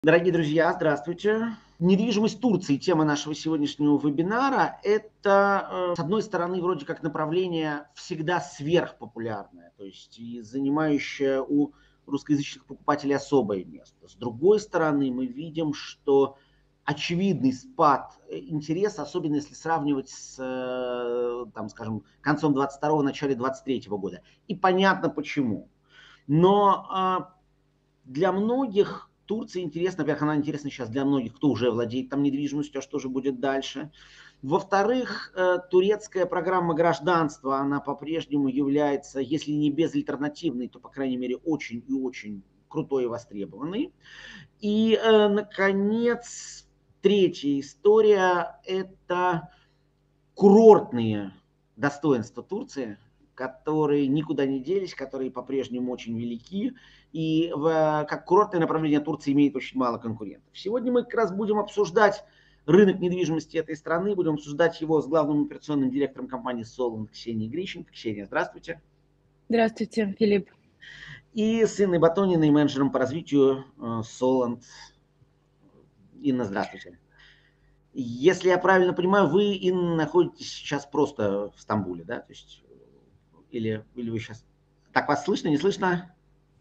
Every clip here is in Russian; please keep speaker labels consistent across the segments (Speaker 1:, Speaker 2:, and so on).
Speaker 1: Дорогие друзья, здравствуйте. Недвижимость Турции – тема нашего сегодняшнего вебинара. Это, с одной стороны, вроде как направление всегда сверхпопулярное, то есть и занимающее у русскоязычных покупателей особое место. С другой стороны, мы видим, что очевидный спад интереса, особенно если сравнивать с, там, скажем, концом 22-го, начале 23-го года. И понятно почему. Но для многих Турция интересна, во-первых, она интересна сейчас для многих, кто уже владеет там недвижимостью, а что же будет дальше. Во-вторых, турецкая программа гражданства, она по-прежнему является, если не безальтернативной, то, по крайней мере, очень и очень крутой и востребованной. И, наконец, третья история – это курортные достоинства Турции, которые никуда не делись, которые по-прежнему очень велики. И как курортное направление Турция имеет очень мало конкурентов. Сегодня мы как раз будем обсуждать рынок недвижимости этой страны, будем обсуждать его с главным операционным директором компании Solent Ксенией Грищенко. Ксения, здравствуйте.
Speaker 2: Здравствуйте, Филипп.
Speaker 1: И с Инной Батониной, менеджером по развитию Solent. Инна, здравствуйте. Если я правильно понимаю, вы, Инна, находитесь сейчас просто в Стамбуле, да? То есть, или вы сейчас... Так, вас слышно, не слышно?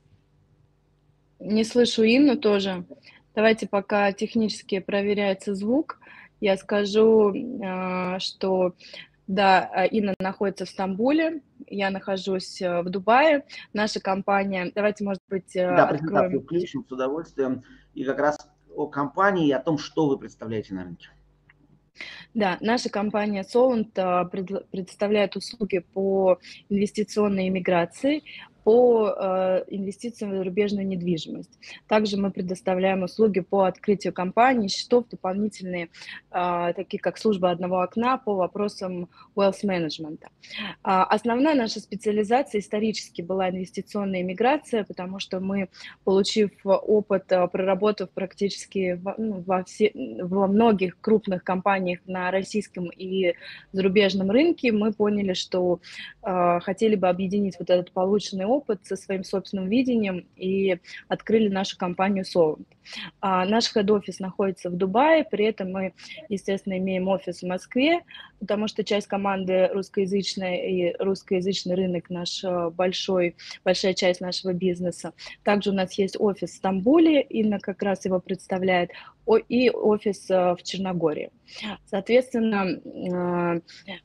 Speaker 2: Не слышу Инну тоже. Давайте, пока технически проверяется звук, я скажу, что да, Инна находится в Стамбуле, я нахожусь в Дубае. Наша компания, давайте, может быть,
Speaker 1: Да, презентацию
Speaker 2: откроем.
Speaker 1: включим с удовольствием. И как раз о компании и о том, что вы представляете на рынке.
Speaker 2: Да, наша компания Solent предоставляет услуги по инвестиционной иммиграции, по инвестициям в зарубежную недвижимость. Также мы предоставляем услуги по открытию компаний, счетов, дополнительные, такие как служба одного окна по вопросам wealth management. Основная наша специализация исторически была инвестиционная иммиграция, потому что мы, получив опыт, проработав практически во многих крупных компаниях на российском и зарубежном рынке, мы поняли, что хотели бы объединить вот этот полученный опыт со своим собственным видением и открыли нашу компанию Solent. Наш хед-офис находится в Дубае, при этом мы, естественно, имеем офис в Москве, потому что часть команды русскоязычная, и русскоязычный рынок наш большая часть нашего бизнеса. Также у нас есть офис в Стамбуле, Инна как раз его представляет, и офис в Черногории. Соответственно,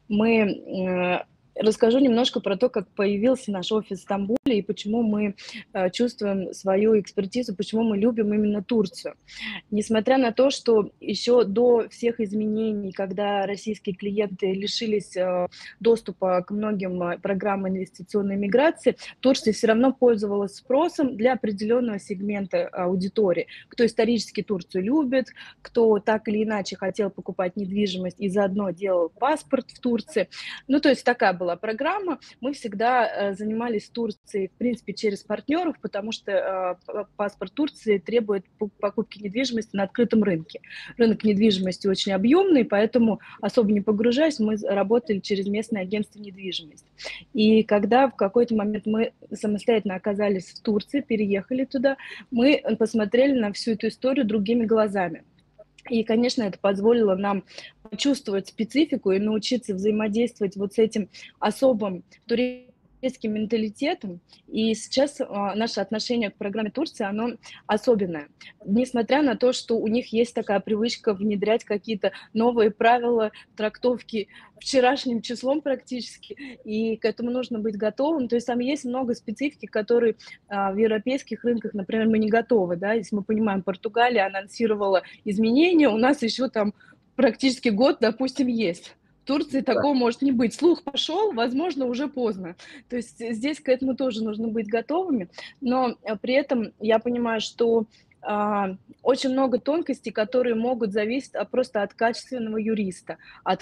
Speaker 2: расскажу немножко про то, как появился наш офис в Стамбуле и почему мы чувствуем свою экспертизу, почему мы любим именно Турцию. Несмотря на то, что еще до всех изменений, когда российские клиенты лишились доступа к многим программам инвестиционной миграции, Турция все равно пользовалась спросом для определенного сегмента аудитории. Кто исторически Турцию любит, кто так или иначе хотел покупать недвижимость и заодно делал паспорт в Турции. Ну, то есть такая была программа. Мы всегда занимались Турцией, в принципе, через партнеров, потому что паспорт Турции требует покупки недвижимости на открытом рынке. Рынок недвижимости очень объемный, поэтому, особо не погружаясь, мы работали через местное агентство недвижимости. И когда в какой-то момент мы самостоятельно оказались в Турции, переехали туда, мы посмотрели на всю эту историю другими глазами. И, конечно, это позволило нам почувствовать специфику и научиться взаимодействовать вот с этим особым турецким менталитетом. И сейчас наше отношение к программе Турции, оно особенное. Несмотря на то, что у них есть такая привычка внедрять какие-то новые правила трактовки вчерашним числом практически, и к этому нужно быть готовым. То есть там есть много специфики, которые в европейских рынках, например, мы не готовы. Да? Если мы понимаем, Португалия анонсировала изменения, у нас еще там практически год, допустим, есть. В Турции такого может не быть. Слух пошел, возможно, уже поздно. То есть здесь к этому тоже нужно быть готовыми. Но при этом я понимаю, что очень много тонкостей, которые могут зависеть просто от качественного юриста, от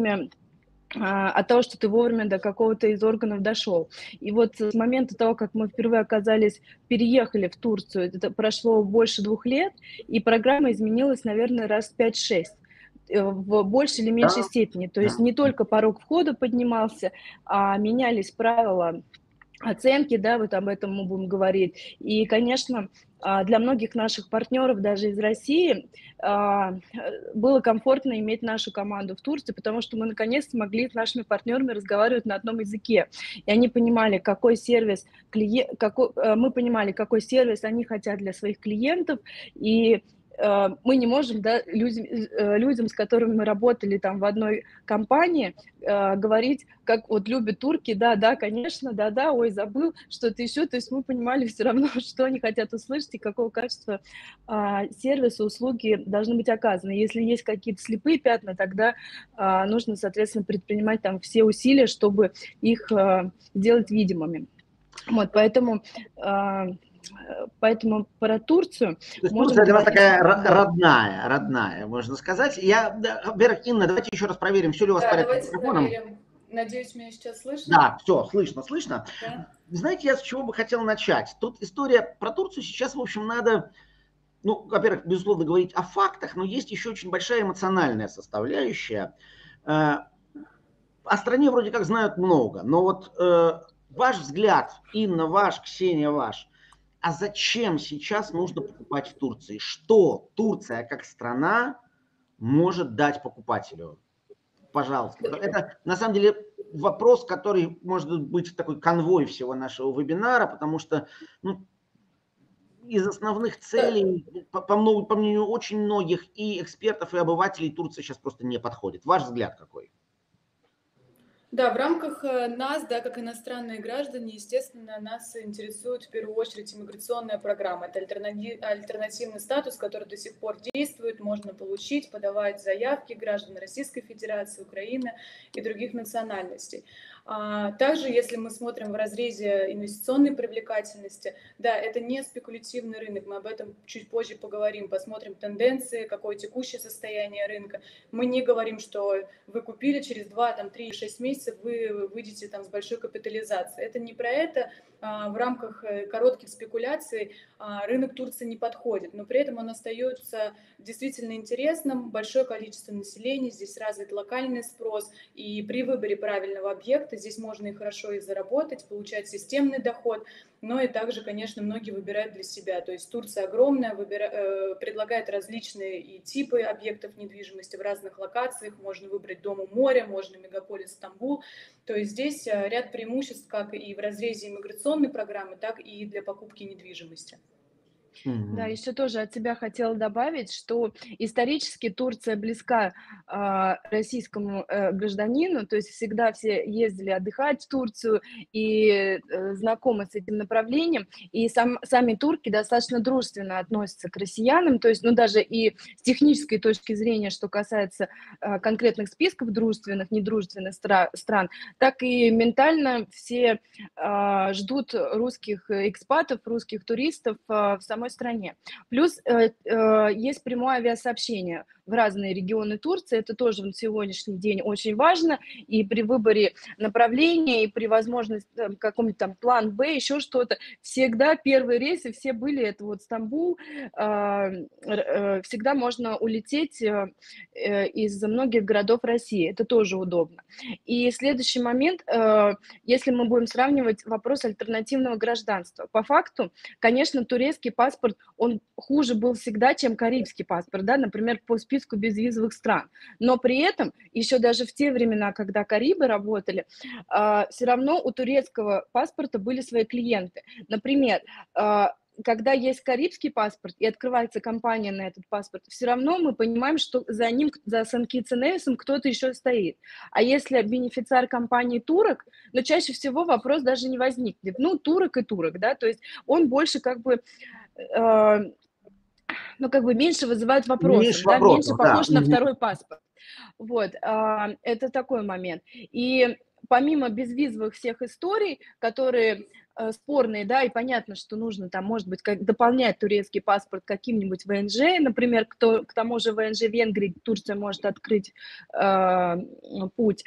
Speaker 2: того, что ты вовремя до какого-то из органов дошел. И вот с момента того, как мы впервые переехали в Турцию, это прошло больше 2 лет, и программа изменилась, наверное, раз 5-6 в большей или меньшей степени. То есть не только порог входа поднимался, а менялись правила оценки, да, вот об этом мы будем говорить. И, конечно, для многих наших партнеров, даже из России, было комфортно иметь нашу команду в Турции, потому что мы наконец-то могли с нашими партнерами разговаривать на одном языке. И они понимали, какой сервис мы понимали, какой сервис они хотят для своих клиентов, и мы не можем, да, людям, с которыми мы работали там в одной компании, говорить, как вот любят турки, да, конечно, да, ой, забыл, что-то еще. То есть мы понимали все равно, что они хотят услышать и какого качества сервиса, услуги должны быть оказаны. Если есть какие-то слепые пятна, тогда нужно, соответственно, предпринимать там все усилия, чтобы их сделать видимыми. Вот, поэтому про Турцию
Speaker 1: То есть
Speaker 2: можем
Speaker 1: Турция для вас
Speaker 2: говорить.
Speaker 1: такая родная, можно сказать. Во-первых, Инна, давайте еще раз проверим, все ли у вас в порядке с
Speaker 3: Давайте
Speaker 1: микрофоном.
Speaker 3: проверим. Надеюсь, меня сейчас слышно?
Speaker 1: Да, все, слышно.
Speaker 3: Да.
Speaker 1: Знаете, я с чего бы хотел начать? Тут история про Турцию сейчас, в общем, надо, во-первых, безусловно, говорить о фактах, но есть еще очень большая эмоциональная составляющая. О стране вроде как знают много, но вот ваш взгляд, Инна ваш, Ксения ваш, а зачем сейчас нужно покупать в Турции? Что Турция как страна может дать покупателю? Пожалуйста. Это на самом деле вопрос, который может быть такой конвой всего нашего вебинара, потому что из основных целей, по мнению очень многих и экспертов, и обывателей, Турция сейчас просто не подходит. Ваш взгляд какой?
Speaker 3: Да, в рамках нас, да, как иностранные граждане, естественно, нас интересует в первую очередь иммиграционная программа. Это альтернативный статус, который до сих пор действует, можно получить, подавать заявки граждан Российской Федерации, Украины и других национальностей. Также, если мы смотрим в разрезе инвестиционной привлекательности, да, это не спекулятивный рынок, мы об этом чуть позже поговорим, посмотрим тенденции, какое текущее состояние рынка. Мы не говорим, что вы купили через 2, 3, 6 месяцев, вы выйдете там с большой капитализацией. Это не про это. В рамках коротких спекуляций рынок Турции не подходит, но при этом он остается действительно интересным, большое количество населения, здесь развит локальный спрос, и при выборе правильного объекта здесь можно и хорошо и заработать, получать системный доход, но и также, конечно, многие выбирают для себя. То есть Турция огромная, предлагает различные и типы объектов недвижимости в разных локациях. Можно выбрать дом у моря, можно мегаполис Стамбул. То есть здесь ряд преимуществ как и в разрезе иммиграционной программы, так и для покупки недвижимости.
Speaker 2: Да, еще тоже от себя хотела добавить, что исторически Турция близка российскому гражданину, то есть всегда все ездили отдыхать в Турцию и знакомы с этим направлением, и сами турки достаточно дружественно относятся к россиянам, то есть, даже и с технической точки зрения, что касается конкретных списков дружественных, недружественных стран, так и ментально все ждут русских экспатов, русских туристов в самой стране. Плюс есть прямое авиасообщение в разные регионы Турции, это тоже на сегодняшний день очень важно, и при выборе направления, и при возможности каком-нибудь там план Б, еще что-то, всегда первые рейсы все были, это вот Стамбул, всегда можно улететь из многих городов России, это тоже удобно. И следующий момент, если мы будем сравнивать вопрос альтернативного гражданства, по факту, конечно, турецкий паспорт, он хуже был всегда, чем карибский паспорт, да, например, по списку безвизовых стран. Но при этом, еще даже в те времена, когда Карибы работали, все равно у турецкого паспорта были свои клиенты. Например, когда есть карибский паспорт и открывается компания на этот паспорт, все равно мы понимаем, что за ним, за Санкицинеусом кто-то еще стоит. А если бенефициар компании турок, но чаще всего вопрос даже не возникнет. Турок и турок, да, то есть он больше меньше вызывает вопросов, меньше похож на второй паспорт. Вот, это такой момент. И помимо безвизовых всех историй, которые спорные, да, и понятно, что нужно там, может быть, дополнять турецкий паспорт каким-нибудь ВНЖ, например, к тому же ВНЖ Венгрии Турция может открыть путь.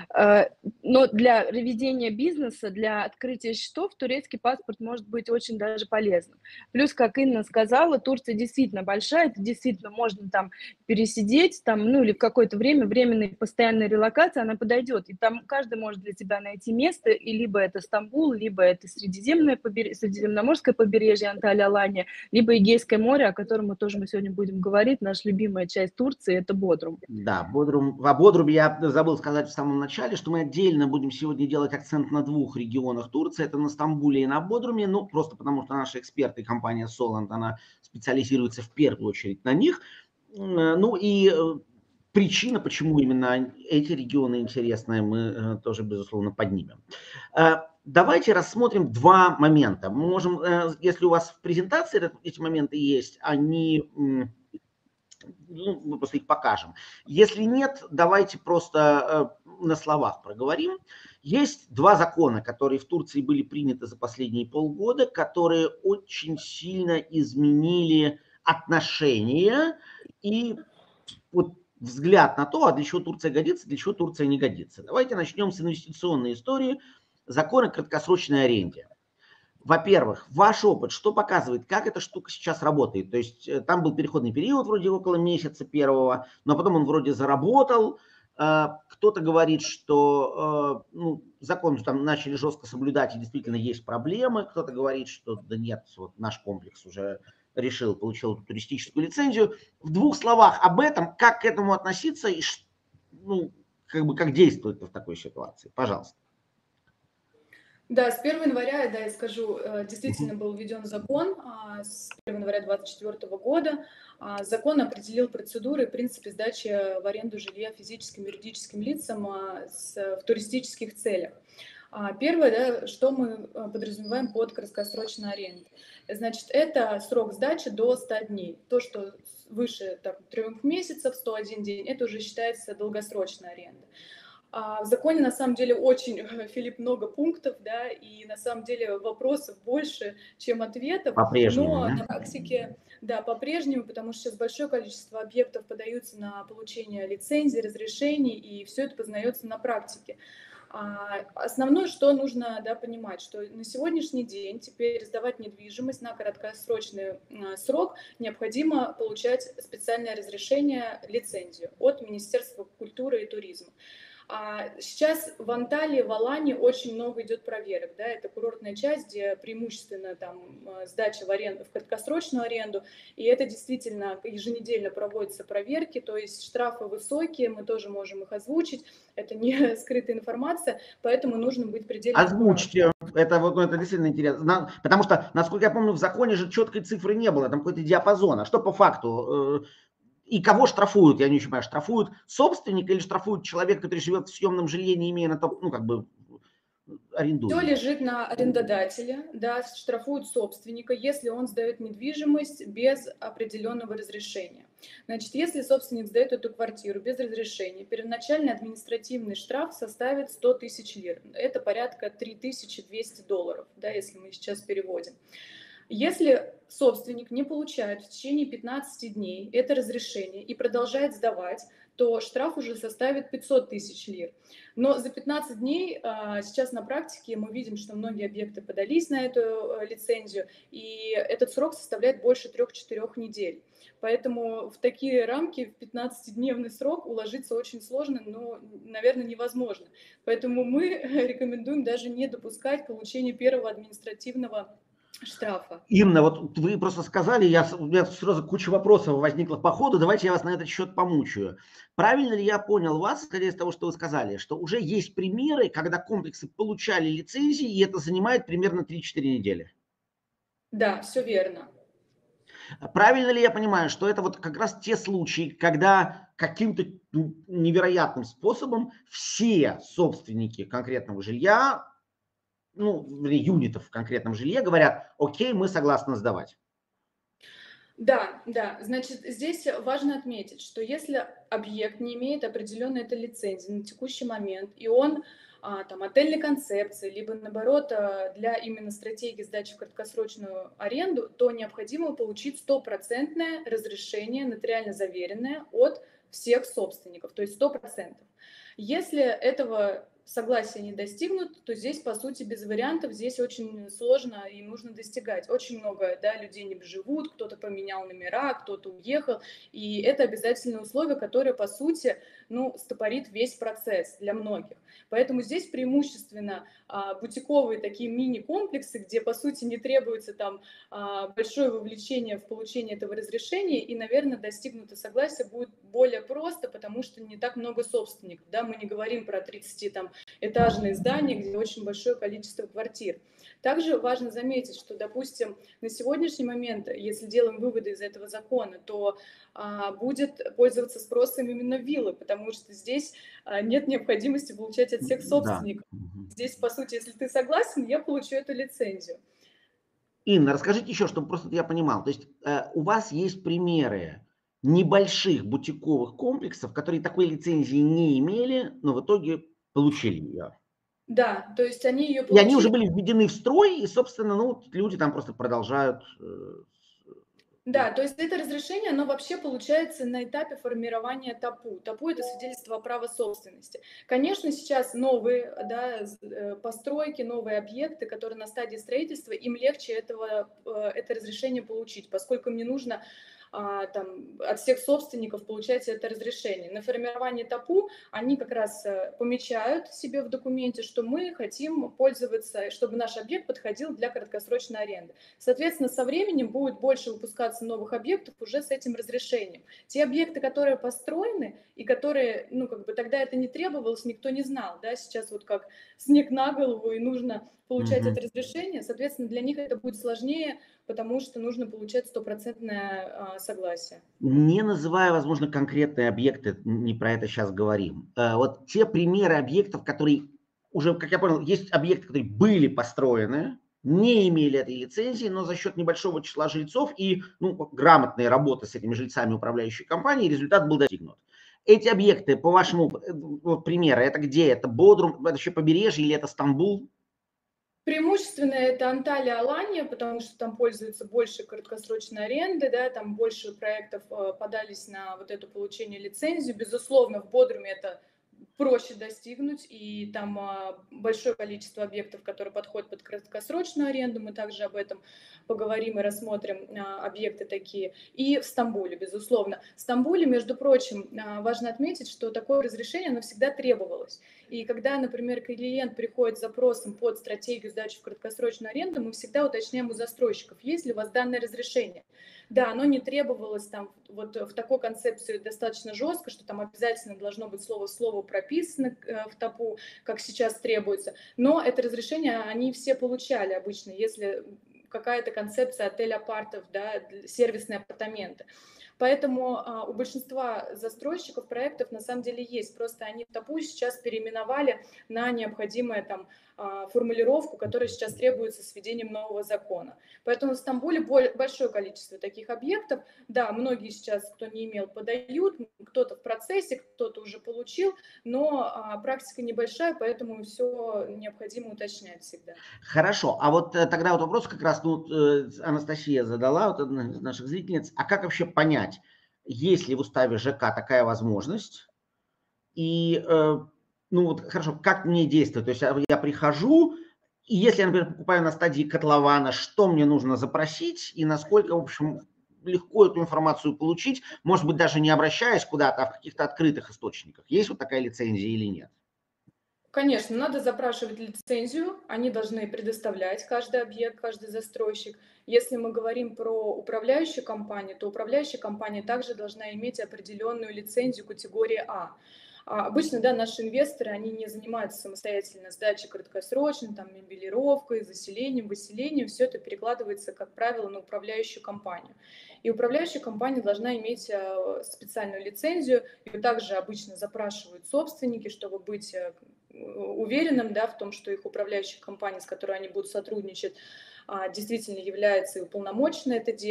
Speaker 2: Но для ведения бизнеса, для открытия счетов турецкий паспорт может быть очень даже полезным. Плюс, как Инна сказала, Турция действительно большая, это действительно можно там пересидеть, там, ну или в какое-то время, временная постоянная релокация, она подойдет, и там каждый может для себя найти место, и либо это Стамбул, либо это Средиземноморское побережье Анталия-Алания, либо Эгейское море, о котором мы сегодня будем говорить, наша любимая часть Турции, это Бодрум.
Speaker 1: Да, Бодрум. О Бодруме я забыл сказать в самом начале, что мы отдельно будем сегодня делать акцент на двух регионах Турции, это на Стамбуле и на Бодруме, ну, просто потому что наши эксперты, компания Solent, она специализируется в первую очередь на них. Ну и причина, почему именно эти регионы интересные, мы тоже, безусловно, поднимем. Давайте рассмотрим два момента. Мы можем, если у вас в презентации эти моменты есть, они, ну, мы просто их покажем. Если нет, давайте просто на словах проговорим. Есть два закона, которые в Турции были приняты за последние полгода, которые очень сильно изменили отношения и вот взгляд на то, а для чего Турция годится, для чего Турция не годится. Давайте начнем с инвестиционной истории. Законы о краткосрочной аренде. Во-первых, ваш опыт, что показывает, как эта штука сейчас работает? То есть там был переходный период вроде около месяца первого, но потом он вроде заработал. Кто-то говорит, что ну, закон там начали жестко соблюдать и действительно есть проблемы. Кто-то говорит, что да нет, вот наш комплекс уже решил, получил эту туристическую лицензию. В двух словах об этом, как к этому относиться и ну, как действовать в такой ситуации. Пожалуйста.
Speaker 3: Да, с 1 января, да, я скажу, действительно был введен закон с 1 января 2024 года. Закон определил процедуры и принципы сдачи в аренду жилья физическим и юридическим лицам в туристических целях. Первое, да, что мы подразумеваем под краткосрочной арендой. Значит, это срок сдачи до 100 дней. То, что выше 3 месяцев, 101 день, это уже считается долгосрочной арендой. В законе, на самом деле, очень, Филипп, много пунктов, да, и на самом деле вопросов больше, чем ответов.
Speaker 1: По-прежнему,
Speaker 3: но
Speaker 1: да?
Speaker 3: на практике, да, по-прежнему, потому что сейчас большое количество объектов подаются на получение лицензий, разрешений, и все это познается на практике. Основное, что нужно, да, понимать, что на сегодняшний день теперь сдавать недвижимость на краткосрочный срок необходимо получать специальное разрешение, лицензию от Министерства культуры и туризма. Сейчас в Анталии, в Алании очень много идет проверок. Да, это курортная часть, где преимущественно там сдача в аренду, в краткосрочную аренду. И это действительно еженедельно проводятся проверки, то есть штрафы высокие, мы тоже можем их озвучить. Это не скрытая информация, поэтому нужно быть предельно аккуратным.
Speaker 1: Озвучьте. Это, вот, это действительно интересно. Потому что, насколько я помню, в законе же четкой цифры не было, там какой-то диапазон. А что по факту? И кого штрафуют, я не очень понимаю, штрафуют собственника или штрафуют человека, который живет в съемном жилье, не имея на то, ну, как бы, арендует?
Speaker 3: Все лежит на арендодателе, да, штрафуют собственника, если он сдает недвижимость без определенного разрешения. Значит, если собственник сдает эту квартиру без разрешения, первоначальный административный штраф составит 100 тысяч лир. Это порядка $3200, да, если мы сейчас переводим. Если собственник не получает в течение 15 дней это разрешение и продолжает сдавать, то штраф уже составит 500 тысяч лир. Но за 15 дней сейчас на практике мы видим, что многие объекты подались на эту лицензию, и этот срок составляет больше 3-4 недель. Поэтому в такие рамки, в 15-дневный срок уложиться очень сложно, но, наверное, невозможно. Поэтому мы рекомендуем даже не допускать получения первого административного штрафа.
Speaker 1: Инна, вот вы просто сказали, у меня сразу куча вопросов возникла по ходу, давайте я вас на этот счет помучаю. Правильно ли я понял вас, исходя из того, что вы сказали, что уже есть примеры, когда комплексы получали лицензии, и это занимает примерно 3-4 недели?
Speaker 3: Да, все верно.
Speaker 1: Правильно ли я понимаю, что это вот как раз те случаи, когда каким-то невероятным способом все собственники конкретного жилья, ну, юнитов в конкретном жилье говорят, окей, мы согласны сдавать?
Speaker 3: Да, да. Значит, здесь важно отметить, что если объект не имеет определенной этой лицензии на текущий момент, и он там отельной концепции, либо наоборот для именно стратегии сдачи в краткосрочную аренду, то необходимо получить стопроцентное разрешение, нотариально заверенное от всех собственников, то есть 100%. Если этого согласия не достигнут, то здесь, по сути, без вариантов, здесь очень сложно и нужно достигать. Очень много, да, людей не живут, кто-то поменял номера, кто-то уехал, и это обязательное условие, которое, по сути, ну, стопорит весь процесс для многих. Поэтому здесь преимущественно бутиковые такие мини-комплексы, где, по сути, не требуется там большое вовлечение в получение этого разрешения, и, наверное, достигнутое согласие будет более просто, потому что не так много собственников, да, мы не говорим про 30 там этажные здания, где очень большое количество квартир. Также важно заметить, что, допустим, на сегодняшний момент, если делаем выводы из этого закона, то будет пользоваться спросом именно виллы, потому что здесь нет необходимости получать от всех
Speaker 1: Да.
Speaker 3: собственников. Здесь, по сути, если ты согласен, я получу эту лицензию.
Speaker 1: Инна, расскажите еще, чтобы просто я понимал. То есть у вас есть примеры небольших бутиковых комплексов, которые такой лицензии не имели, но в итоге получили ее.
Speaker 3: Да, то есть они ее
Speaker 1: И они уже
Speaker 3: получили.
Speaker 1: были введены в строй, и, собственно, ну, люди там просто продолжают.
Speaker 3: Да, то есть это разрешение, оно вообще получается на этапе формирования ТАПУ. ТАПУ – это свидетельство о праве собственности. Конечно, сейчас новые, да, постройки, новые объекты, которые на стадии строительства, им легче это разрешение получить, поскольку им не нужно там, от всех собственников получать это разрешение. На формирование ТАПУ они как раз помечают себе в документе, что мы хотим пользоваться, чтобы наш объект подходил для краткосрочной аренды. Соответственно, со временем будет больше выпускаться новых объектов уже с этим разрешением. Те объекты, которые построены и которые, ну, как бы тогда это не требовалось, никто не знал, да, сейчас вот как снег на голову и нужно получать это разрешение, соответственно, для них это будет сложнее, потому что нужно получать стопроцентное согласие.
Speaker 1: Не называя, возможно, конкретные объекты, не про это сейчас говорим. Вот те примеры объектов, которые уже, как я понял, есть объекты, которые были построены, не имели этой лицензии, но за счет небольшого числа жильцов и грамотной работы с этими жильцами управляющей компании результат был достигнут. Эти объекты, по вашему вот, примеру, это где? Это Бодрум, это еще побережье или это Стамбул?
Speaker 3: Преимущественно это Анталия, Алания, потому что там пользуются больше краткосрочной аренды, да, там больше проектов подались на вот это получение лицензии. Безусловно, в Бодруме это проще достигнуть, и там большое количество объектов, которые подходят под краткосрочную аренду, мы также об этом поговорим и рассмотрим объекты такие. И в Стамбуле, безусловно. В Стамбуле, между прочим, важно отметить, что такое разрешение, оно всегда требовалось. И когда, например, клиент приходит с запросом под стратегию сдачи в краткосрочную аренду, мы всегда уточняем у застройщиков, есть ли у вас данное разрешение. Да, оно не требовалось там вот в такой концепции достаточно жестко, что там обязательно должно быть слово в слово прописано в ТАПУ, как сейчас требуется. Но это разрешение они все получали обычно, если какая-то концепция отель-апартов, да, сервисные апартаменты. Поэтому у большинства застройщиков проектов на самом деле есть, просто они ТАПУ сейчас переименовали на необходимую там формулировку, которая сейчас требуется с введением нового закона. Поэтому в Стамбуле большое количество таких объектов. Да, многие сейчас, кто не имел, подают, кто-то в процессе, кто-то уже получил, но практика небольшая, поэтому все необходимо уточнять всегда.
Speaker 1: Хорошо, а вот тогда вот вопрос как раз, Анастасия задала, вот одна из наших зрительниц, а как вообще понять, есть ли в уставе ЖК такая возможность, и, вот хорошо, как мне действовать, то есть я прихожу, и если я, например, покупаю на стадии котлована, что мне нужно запросить, и насколько, в общем, легко эту информацию получить, может быть, даже не обращаясь куда-то, а в каких-то открытых источниках, есть вот такая лицензия или нет?
Speaker 3: Конечно, надо запрашивать лицензию, они должны предоставлять каждый объект, каждый застройщик. Если мы говорим про управляющую компанию, то управляющая компания также должна иметь определенную лицензию категории А. Обычно, да, наши инвесторы, они не занимаются самостоятельно сдачей краткосрочной, там, мебелировкой, заселением, выселением. Все это перекладывается, как правило, на управляющую компанию. И управляющая компания должна иметь специальную лицензию. Ее также обычно запрашивают собственники, чтобы быть уверенным, да, в том, что их управляющая компания, с которой они будут сотрудничать, действительно является и уполномочена это делать.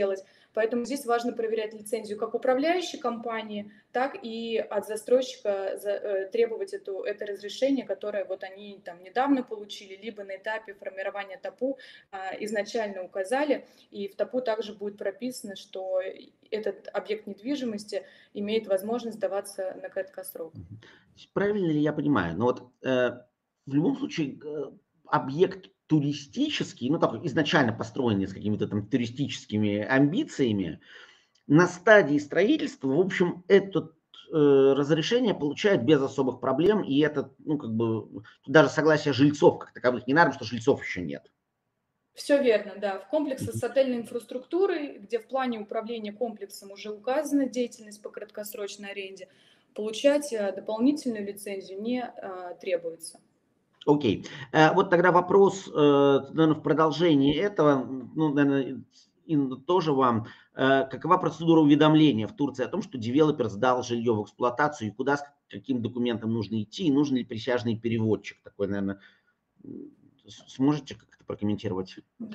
Speaker 3: Поэтому здесь важно проверять лицензию как управляющей компании, так и от застройщика требовать это разрешение, которое вот они там недавно получили, либо на этапе формирования ТАПУ изначально указали. И в ТАПУ также будет прописано, что этот объект недвижимости имеет возможность сдаваться на краткосрок.
Speaker 1: Правильно ли я понимаю? Но вот в любом случае объект туристический, ну такой изначально построенный с какими-то там туристическими амбициями, на стадии строительства, в общем, это разрешение получает без особых проблем, и это, ну как бы, даже согласия жильцов как таковых не надо, потому что жильцов еще нет.
Speaker 3: Все верно, да. В комплексах с отельной инфраструктурой, где в плане управления комплексом уже указана деятельность по краткосрочной аренде, получать дополнительную лицензию не требуется.
Speaker 1: Окей. Вот тогда вопрос, наверное, в продолжении этого, ну, наверное, тоже вам. Какова процедура уведомления в Турции о том, что девелопер сдал жилье в эксплуатацию, и куда, с каким документом нужно идти, и нужен ли присяжный переводчик? Такой, наверное, сможете как-то прокомментировать?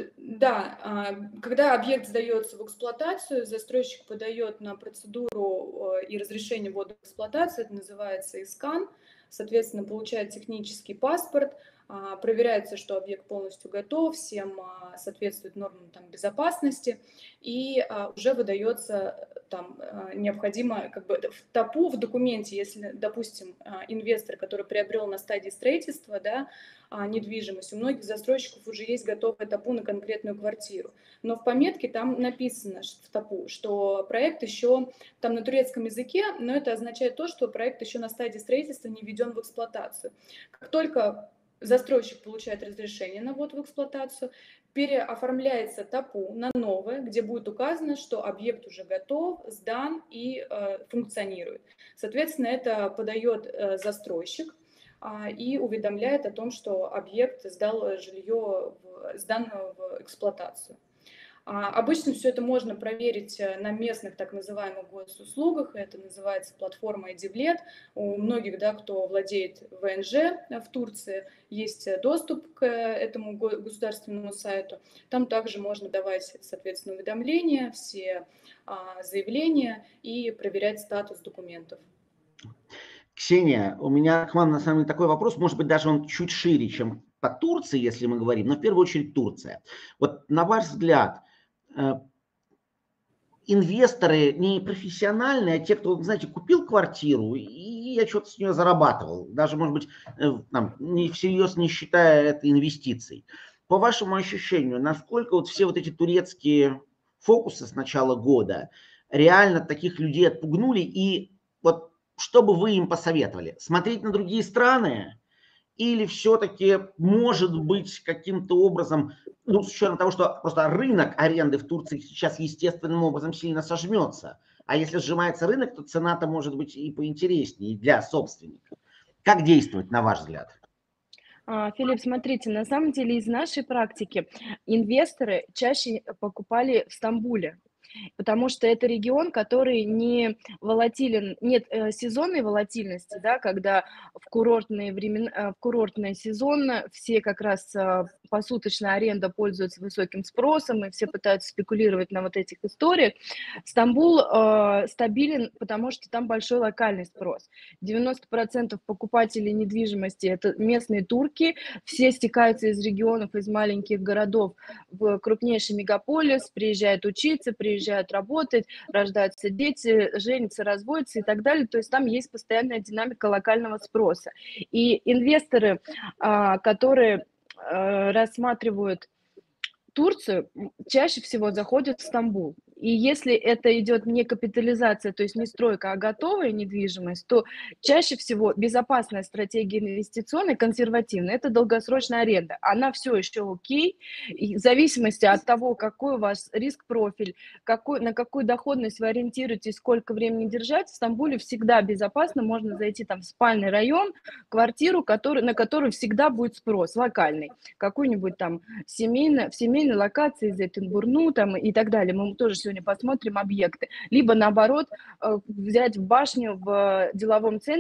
Speaker 3: Да, когда объект сдается в эксплуатацию, застройщик подает на процедуру и разрешение ввода в эксплуатацию, это называется ИСКАН, соответственно, получает технический паспорт, проверяется, что объект полностью готов, всем соответствует нормам там, безопасности, и уже выдается там необходимо, как бы в ТАПУ, в документе, если, допустим, инвестор, который приобрел на стадии строительства, да, недвижимость, у многих застройщиков уже есть готовый ТАПУ на конкретную квартиру, но в пометке там написано в ТАПУ, что проект еще там на турецком языке, но это означает то, что проект еще на стадии строительства не введен в эксплуатацию. Как только застройщик получает разрешение на ввод в эксплуатацию, переоформляется ТАПУ на новое, где будет указано, что объект уже готов, сдан и функционирует. Соответственно, это подает застройщик и уведомляет о том, что объект сдан в эксплуатацию. Обычно все это можно проверить на местных так называемых госуслугах, это называется платформа Эдивлет. У многих, да, кто владеет ВНЖ в Турции, есть доступ к этому государственному сайту. Там также можно давать, соответственно, уведомления, все заявления и проверять статус документов.
Speaker 1: Ксения, у меня к вам на самом деле такой вопрос, может быть, даже он чуть шире, чем по Турции, если мы говорим, но в первую очередь Турция. Вот на ваш взгляд, инвесторы не профессиональные, а те, кто, знаете, купил квартиру, и я что-то с нее зарабатывал, даже, может быть, там, всерьез не считая это инвестицией. По вашему ощущению, насколько вот все вот эти турецкие фокусы с начала года реально таких людей отпугнули, и вот что бы вы им посоветовали? Смотреть на другие страны или все-таки, может быть, каким-то образом, ну, с учетом того, что просто рынок аренды в Турции сейчас естественным образом сильно сожмется, а если сжимается рынок, то цена-то может быть и поинтереснее для собственника. Как действовать, на ваш взгляд?
Speaker 2: Филипп, смотрите, на самом деле из нашей практики инвесторы чаще покупали в Стамбуле, потому что это регион, который не волатилен, нет сезонной волатильности, да, когда в курортные времена, в курортный сезон все как раз посуточная аренда пользуется высоким спросом, и все пытаются спекулировать на вот этих историях. Стамбул стабилен, потому что там большой локальный спрос. 90% покупателей недвижимости – это местные турки, все стекаются из регионов, из маленьких городов в крупнейший мегаполис, приезжают учиться, приезжают работать, рождаются дети, женятся, разводятся и так далее. То есть там есть постоянная динамика локального спроса. И инвесторы, которые рассматривают Турцию, чаще всего заходят в Стамбул. И если это идет не капитализация, то есть не стройка, а готовая недвижимость, то чаще всего безопасная стратегия инвестиционная, консервативная, это долгосрочная аренда. Она все еще окей, и в зависимости от того, какой у вас риск-профиль, на какую доходность вы ориентируетесь, сколько времени держать, в Стамбуле всегда безопасно, можно зайти там в спальный район, квартиру, на которую всегда будет спрос, локальный, какой-нибудь там в семейной локации, Зейтинбурну там и так далее. Мы тоже сегодня посмотрим объекты. Либо наоборот взять в башню в деловом центре,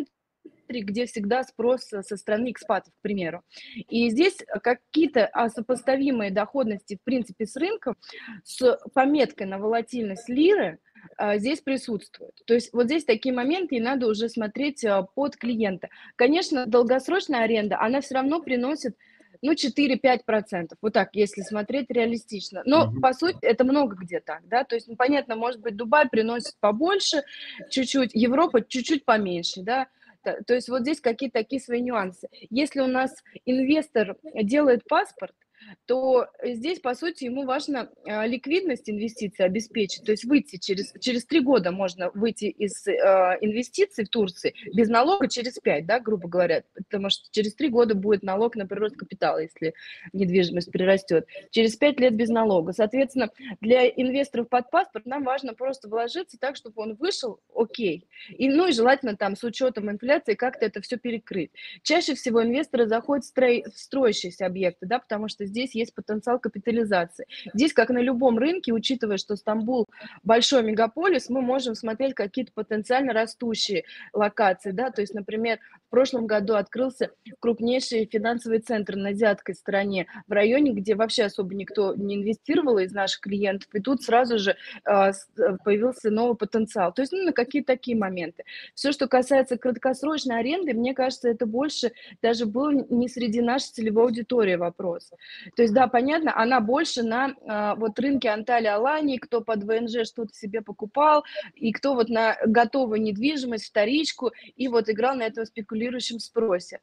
Speaker 2: где всегда спрос со стороны экспатов, к примеру. И здесь какие-то сопоставимые доходности, в принципе, с рынком, с пометкой на волатильность лиры, здесь присутствуют. То есть вот здесь такие моменты, и надо уже смотреть под клиента. Конечно, долгосрочная аренда, она все равно приносит, ну, 4-5%. Вот так, если смотреть реалистично. Но, по сути, это много где так, да, то есть, ну, понятно, может быть, Дубай приносит побольше чуть-чуть, Европа чуть-чуть поменьше, да. То есть вот здесь какие-то такие свои нюансы. Если у нас инвестор делает паспорт, то здесь, по сути, ему важно ликвидность инвестиций обеспечить, то есть выйти через 3 года можно выйти из инвестиций в Турции без налога через 5, да, грубо говоря, потому что через 3 года будет налог на прирост капитала, если недвижимость прирастет. Через 5 лет без налога. Соответственно, для инвесторов под паспорт нам важно просто вложиться так, чтобы он вышел окей. И, ну и желательно там с учетом инфляции как-то это все перекрыть. Чаще всего инвесторы заходят в строящиеся объекты, да, потому что здесь есть потенциал капитализации. Здесь, как на любом рынке, учитывая, что Стамбул большой мегаполис, мы можем смотреть какие-то потенциально растущие локации, да, то есть, например, в прошлом году открылся крупнейший финансовый центр на азиатской стороне, в районе, где вообще особо никто не инвестировал из наших клиентов, и тут сразу же появился новый потенциал. То есть, ну, на какие такие моменты. Все, что касается краткосрочной аренды, мне кажется, это больше даже был не среди нашей целевой аудитории вопрос. То есть, да, понятно, она больше на вот рынке Анталии-Алании, кто под ВНЖ что-то себе покупал, и кто вот на готовую недвижимость, вторичку, и вот играл на этом спекулирующем спросе.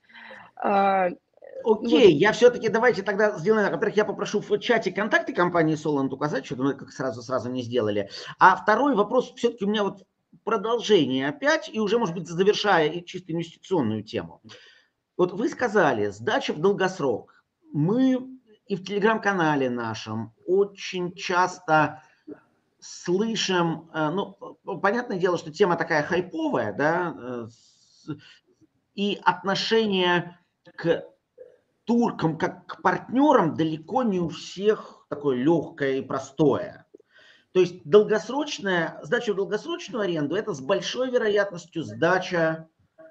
Speaker 1: Окей, я все-таки давайте тогда сделаем. Во-первых, я попрошу в чате контакты компании Solent указать, что мы как сразу не сделали. А второй вопрос все-таки у меня вот продолжение опять, и уже, может быть, завершая и чисто инвестиционную тему. Вот вы сказали, сдача в долгосрок. Мы и в телеграм-канале нашем очень часто слышим, ну, понятное дело, что тема такая хайповая, да, и отношение к туркам как к партнерам далеко не у всех такое легкое и простое. То есть сдача в долгосрочную аренду – это с большой вероятностью сдача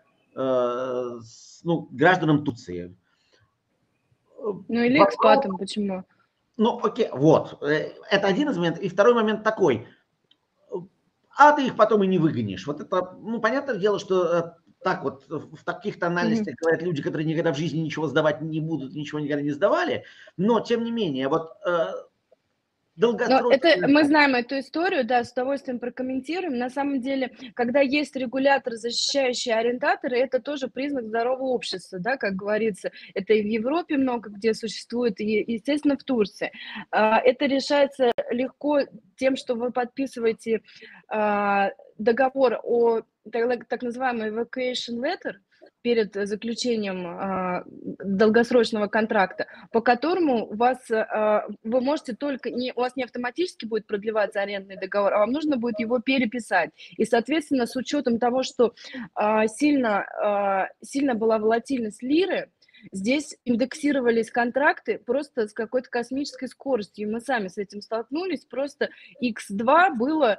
Speaker 1: гражданам Турции.
Speaker 2: Ну или экспатам, почему?
Speaker 1: Ну окей, вот, это один из моментов. И второй момент такой, а ты их потом и не выгонишь. Вот это, ну, понятное дело, что так вот в таких тональностях говорят люди, которые никогда в жизни ничего сдавать не будут, ничего никогда не сдавали, но тем не менее, вот
Speaker 2: Но это, мы знаем эту историю, да, с удовольствием прокомментируем. На самом деле, когда есть регулятор, защищающий арендаторы, это тоже признак здорового общества, да, как говорится. Это и в Европе много где существует, и, естественно, в Турции. Это решается легко тем, что вы подписываете договор о так называемый evacuation letter, перед заключением долгосрочного контракта, по которому вы можете у вас не автоматически будет продлеваться арендный договор, а вам нужно будет его переписать. И, соответственно, с учетом того, что сильно была волатильность лиры, здесь индексировались контракты просто с какой-то космической скоростью. И мы сами с этим столкнулись. Просто X2 было,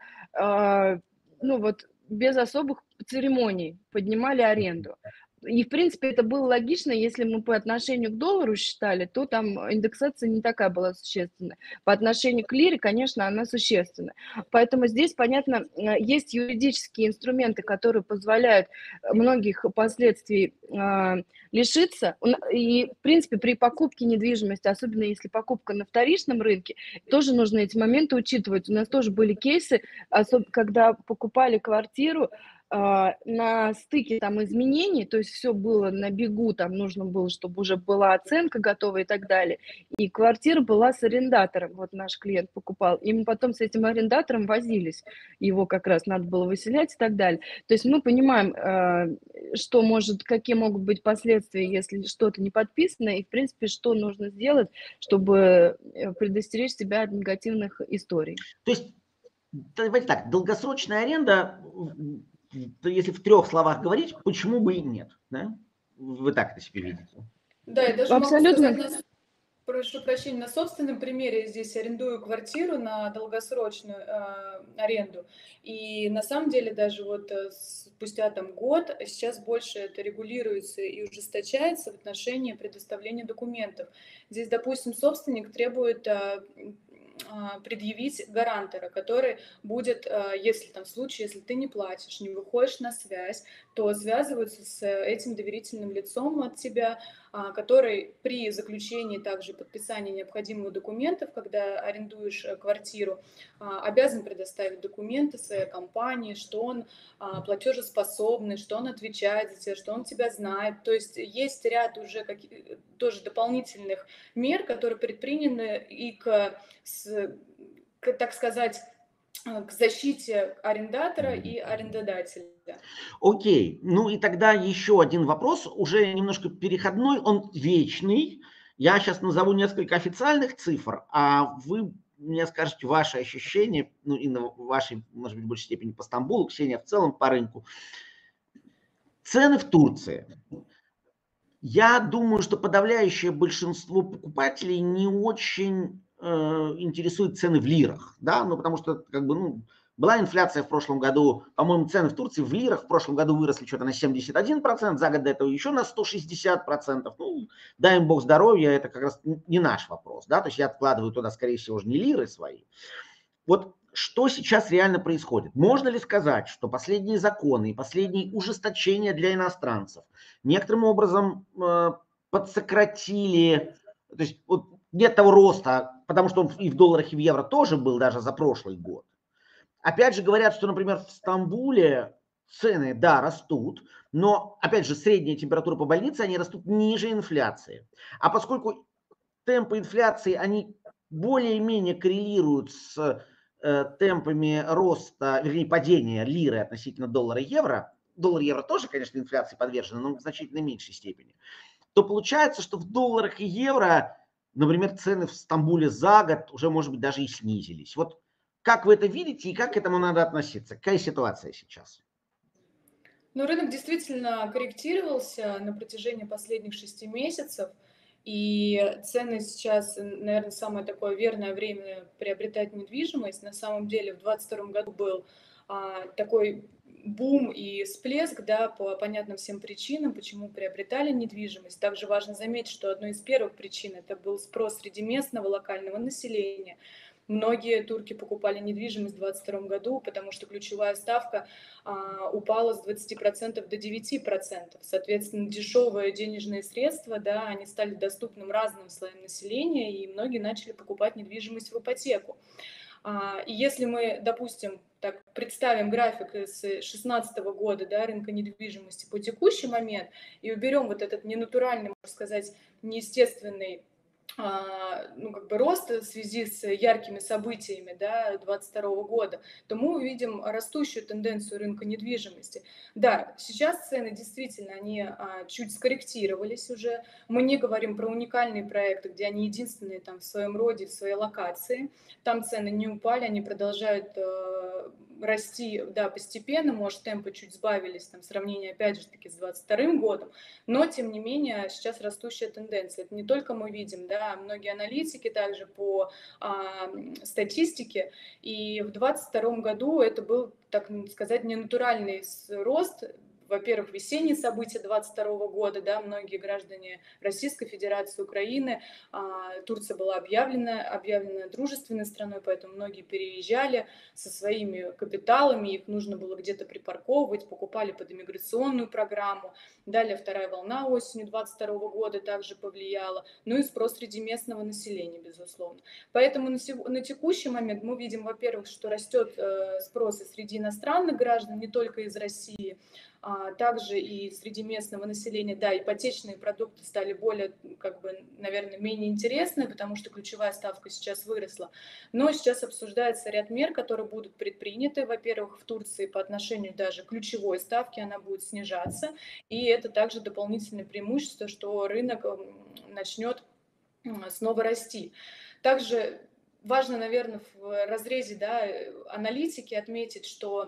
Speaker 2: без особых церемоний поднимали аренду. И, в принципе, это было логично, если мы по отношению к доллару считали, то там индексация не такая была существенная. По отношению к лире, конечно, она существенная. Поэтому здесь, понятно, есть юридические инструменты, которые позволяют многих последствий лишиться. И, в принципе, при покупке недвижимости, особенно если покупка на вторичном рынке, тоже нужно эти моменты учитывать. У нас тоже были кейсы, когда покупали квартиру, на стыке там изменений, то есть все было на бегу, там нужно было, чтобы уже была оценка готова и так далее. И квартира была с арендатором, вот наш клиент покупал, и мы потом с этим арендатором возились, его как раз надо было выселять и так далее. То есть мы понимаем, какие могут быть последствия, если что-то не подписано, и в принципе, что нужно сделать, чтобы предостеречь себя от негативных историй.
Speaker 1: То есть, давайте так, долгосрочная аренда, если в 3 словах говорить, почему бы и нет, да? Вы так это себе видите?
Speaker 3: Да, я даже
Speaker 2: Абсолютно.
Speaker 3: могу сказать Прошу прощения, на собственном примере я здесь арендую квартиру на долгосрочную аренду. И на самом деле даже вот спустя там год сейчас больше это регулируется и ужесточается в отношении предоставления документов. Здесь, допустим, собственник требует предъявить гарантора, который будет, если там в случае, если ты не платишь, не выходишь на связь, то связываются с этим доверительным лицом от тебя, который при заключении, также подписании необходимых документов, когда арендуешь квартиру, обязан предоставить документы своей компании, что он платежеспособный, что он отвечает за тебя, что он тебя знает. То есть есть ряд уже тоже дополнительных мер, которые предприняты и так сказать, к защите арендатора и арендодателя.
Speaker 1: Окей, ну и тогда еще один вопрос, уже немножко переходной, он вечный. Я сейчас назову несколько официальных цифр, а вы мне скажете ваши ощущения, ну и на вашей, может быть, в большей степени по Стамбулу, Ксения, в целом по рынку. Цены в Турции. Я думаю, что подавляющее большинство покупателей не очень интересует цены в лирах, да, ну потому что как бы, ну, была инфляция в прошлом году, по-моему, цены в Турции в лирах в прошлом году выросли что-то на 71%, за год до этого еще на 160%. Ну, дай им бог здоровья, это как раз не наш вопрос, да, то есть я откладываю туда, скорее всего, уже не лиры свои. Вот что сейчас реально происходит? Можно ли сказать, что последние законы и последние ужесточения для иностранцев некоторым образом подсократили, то есть вот нет того роста, потому что он и в долларах, и в евро тоже был даже за прошлый год. Опять же говорят, что, например, в Стамбуле цены, да, растут, но, опять же, средняя температура по больнице, они растут ниже инфляции. А поскольку темпы инфляции, они более-менее коррелируют с темпами роста, вернее, падения лиры относительно доллара и евро, доллар и евро тоже, конечно, инфляции подвержены, но в значительно меньшей степени, то получается, что в долларах и евро, например, цены в Стамбуле за год уже, может быть, даже и снизились. Вот как вы это видите и как к этому надо относиться? Какая ситуация сейчас?
Speaker 3: Но рынок действительно корректировался на протяжении последних 6 месяцев, и цены сейчас, наверное, самое такое верное время приобретать недвижимость. На самом деле в 2022 году был такой бум и всплеск, да, по понятным всем причинам, почему приобретали недвижимость. Также важно заметить, что одной из первых причин это был спрос среди местного локального населения. Многие турки покупали недвижимость в 2022 году, потому что ключевая ставка упала с 20% до 9%. Соответственно, дешевые денежные средства, да, они стали доступным разным слоям населения, и многие начали покупать недвижимость в ипотеку. И если мы, допустим, так представим график с 2016 года, да, рынка недвижимости по текущий момент и уберем вот этот ненатуральный, можно сказать, неестественный ну, как бы рост в связи с яркими событиями, да, 2022 года, то мы увидим растущую тенденцию рынка недвижимости. Да, сейчас цены действительно, они чуть скорректировались уже. Мы не говорим про уникальные проекты, где они единственные там в своем роде, в своей локации. Там цены не упали, они продолжают расти, да, постепенно, может, темпы чуть сбавились, там, в сравнении, опять же, таки, с 2022 годом, но, тем не менее, сейчас растущая тенденция. Это не только мы видим, да, многие аналитики также по статистике, и в 2022 году это был, так сказать, ненатуральный рост. Во-первых, весенние события 2022 года, да, многие граждане Российской Федерации, Украины, Турция была объявлена дружественной страной, поэтому многие переезжали со своими капиталами, их нужно было где-то припарковывать, покупали под иммиграционную программу. Далее вторая волна осенью 2022 года также повлияла, ну и спрос среди местного населения, безусловно. Поэтому на текущий момент мы видим, во-первых, что растет спрос и среди иностранных граждан, не только из России, также и среди местного населения, да, ипотечные продукты стали более, как бы, наверное, менее интересны, потому что ключевая ставка сейчас выросла. Но сейчас обсуждается ряд мер, которые будут предприняты. Во-первых, в Турции по отношению даже к ключевой ставке она будет снижаться, и это также дополнительное преимущество, что рынок начнет снова расти. Также важно, наверное, в разрезе, да, аналитики отметить, что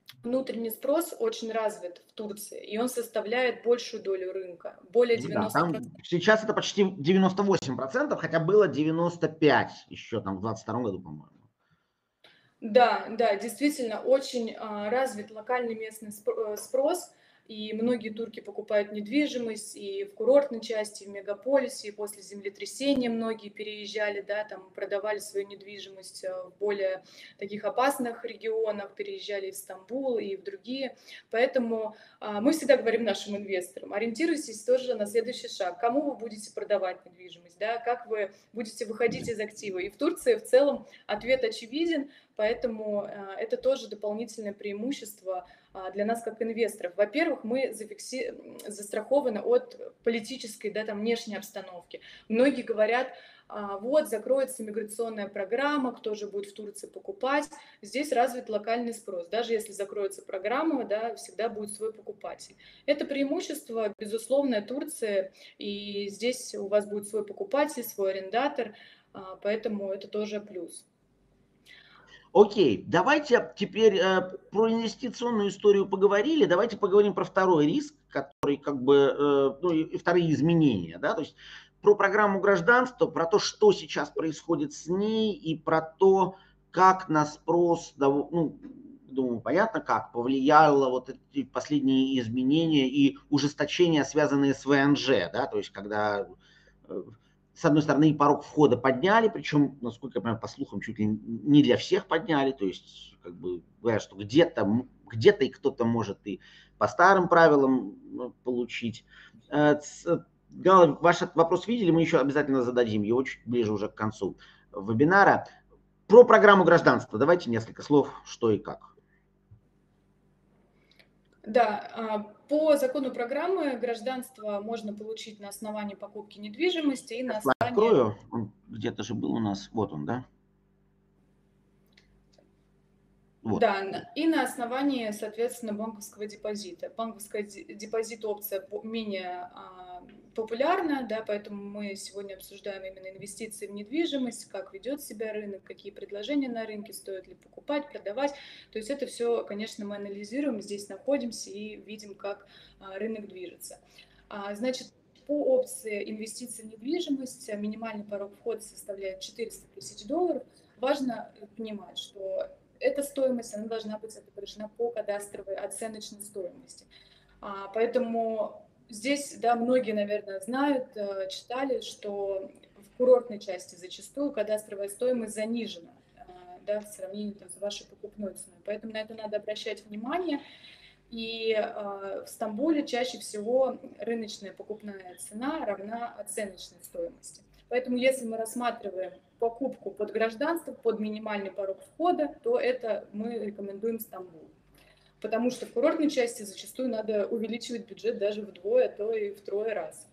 Speaker 3: внутренний спрос очень развит в Турции, и он составляет большую долю рынка, более
Speaker 1: Ну да,
Speaker 3: 90%.
Speaker 1: там сейчас это почти 98%, хотя было 95 еще там в 22 году, по-моему.
Speaker 3: Да, да, действительно, очень развит локальный местный спрос, и многие турки покупают недвижимость и в курортной части, и в мегаполисе, и после землетрясения многие переезжали, да, там продавали свою недвижимость в более таких опасных регионах, переезжали в Стамбул и в другие. Поэтому мы всегда говорим нашим инвесторам, ориентируйтесь тоже на следующий шаг. Кому вы будете продавать недвижимость, да, как вы будете выходить из актива. И в Турции в целом ответ очевиден. Поэтому это тоже дополнительное преимущество для нас как инвесторов. Во-первых, мы застрахованы от политической, да, там, внешней обстановки. Многие говорят, вот, закроется миграционная программа, кто же будет в Турции покупать. Здесь развит локальный спрос. Даже если закроется программа, да, всегда будет свой покупатель. Это преимущество, безусловно, Турции, и здесь у вас будет свой покупатель, свой арендатор, поэтому это тоже плюс.
Speaker 1: Окей, давайте теперь про инвестиционную историю поговорили, давайте поговорим про второй риск, который как бы, ну и вторые изменения, да, то есть про программу гражданства, про то, что сейчас происходит с ней и про то, как на спрос, ну, думаю, понятно, как повлияло вот эти последние изменения и ужесточения, связанные с ВНЖ, да, то есть когда с одной стороны, и порог входа подняли, причем, насколько я понимаю, по слухам, чуть ли не для всех подняли, то есть, как бы, говорят, что где-то и кто-то может и по старым правилам получить. Гала, ваш вопрос видели, мы еще обязательно зададим его чуть ближе уже к концу вебинара. Про программу гражданства давайте несколько слов, что и как.
Speaker 3: Да, по закону программы гражданство можно получить на основании покупки недвижимости и на основании...
Speaker 1: Открою, он где-то же был у нас, вот он, да? Вот.
Speaker 3: Да, и на основании, соответственно, банковского депозита. Банковский депозит опция менее популярна, да, поэтому мы сегодня обсуждаем именно инвестиции в недвижимость, как ведет себя рынок, какие предложения на рынке, стоит ли покупать, продавать. То есть это все, конечно, мы анализируем, здесь находимся и видим, как рынок движется. Значит, по опции инвестиции в недвижимость минимальный порог входа составляет $400 000. Важно понимать, что эта стоимость, она должна быть отображена по кадастровой оценочной стоимости. Поэтому здесь, да, многие, наверное, знают, читали, что в курортной части зачастую кадастровая стоимость занижена, да, в сравнении там, с вашей покупной ценой. Поэтому на это надо обращать внимание. И в Стамбуле чаще всего рыночная покупная цена равна оценочной стоимости. Поэтому если мы рассматриваем покупку под гражданство, под минимальный порог входа, то это мы рекомендуем Стамбул. Потому что в курортной части зачастую надо увеличивать бюджет даже вдвое, а то и втрое раз.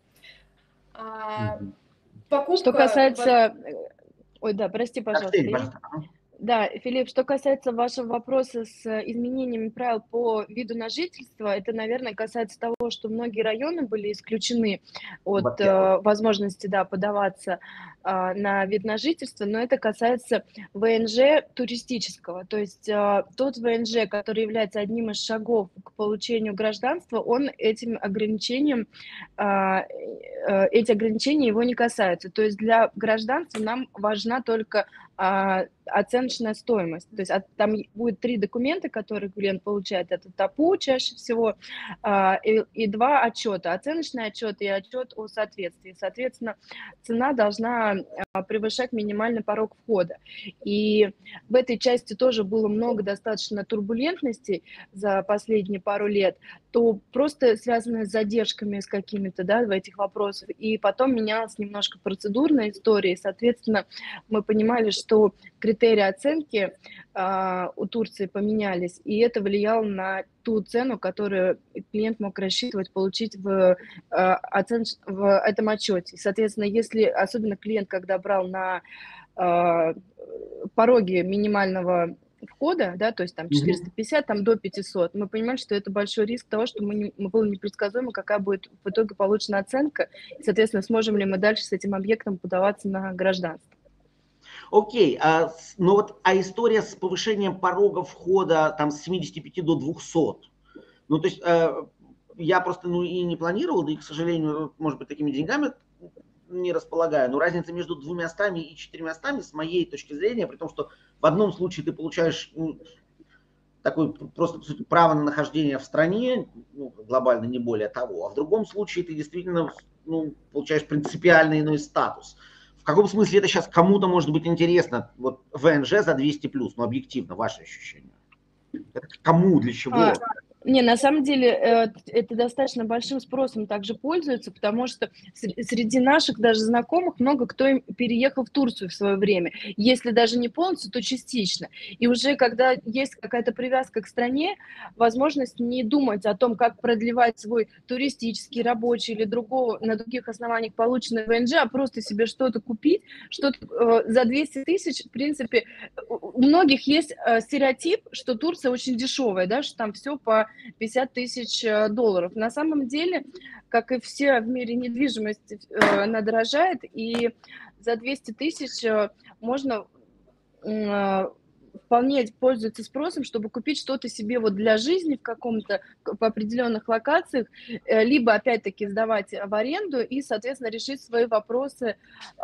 Speaker 2: Покупка... Что касается... Ой, да, прости, пожалуйста. Да, Филипп, что касается вашего вопроса с изменениями правил по виду на жительство, это, наверное, касается того, что многие районы были исключены от возможности, да, подаваться на вид на жительство, но это касается ВНЖ туристического, то есть тот ВНЖ, который является одним из шагов к получению гражданства, он этим ограничением, эти ограничения его не касаются, то есть для гражданства нам важна только оценочная стоимость. То есть там будет 3 документа, которые клиент получает. Это ТАПУ чаще всего и 2 отчета. Оценочный отчет и отчет о соответствии. Соответственно, цена должна превышать минимальный порог входа. И в этой части тоже было много достаточно турбулентностей за последние пару лет, то просто связанные с задержками с какими-то, да, в этих вопросах. И потом менялась немножко процедурная история. И, соответственно, мы понимали, что критерии оценки у Турции поменялись, и это влияло на ту цену, которую клиент мог рассчитывать получить в этом отчете. Соответственно, если особенно клиент, когда брал на пороге минимального входа, да, то есть там 450, там до 500, мы понимаем, что это большой риск того, что мы было непредсказуемо, какая будет в итоге получена оценка, и, соответственно, сможем ли мы дальше с этим объектом подаваться на гражданство.
Speaker 1: Окей, но вот история с повышением порога входа там с 75 до 200. Ну, то есть я просто и не планировал, да и, к сожалению, может быть, такими деньгами не располагаю. Но разница между 200 и 400, с моей точки зрения, при том, что в одном случае ты получаешь такое просто, по сути, право на нахождение в стране, глобально не более того, а в другом случае ты действительно получаешь принципиально иной статус. В каком смысле это сейчас кому-то может быть интересно? Вот ВНЖ за 200+, объективно, ваши ощущения. Это кому, для чего?
Speaker 2: Не, на самом деле это достаточно большим спросом также пользуется, потому что среди наших даже знакомых много кто переехал в Турцию в свое время. Если даже не полностью, то частично. И уже когда есть какая-то привязка к стране, возможность не думать о том, как продлевать свой туристический, рабочий или на других основаниях полученный ВНЖ, а просто себе что-то купить, что-то за 200 тысяч, в принципе, у многих есть стереотип, что Турция очень дешевая, да, что там все по 50 тысяч долларов. На самом деле, как и все в мире недвижимости, она дорожает, и за 200 тысяч можно вполне пользуется спросом, чтобы купить что-то себе вот для жизни в определенных локациях, либо опять-таки сдавать в аренду и, соответственно, решить свои вопросы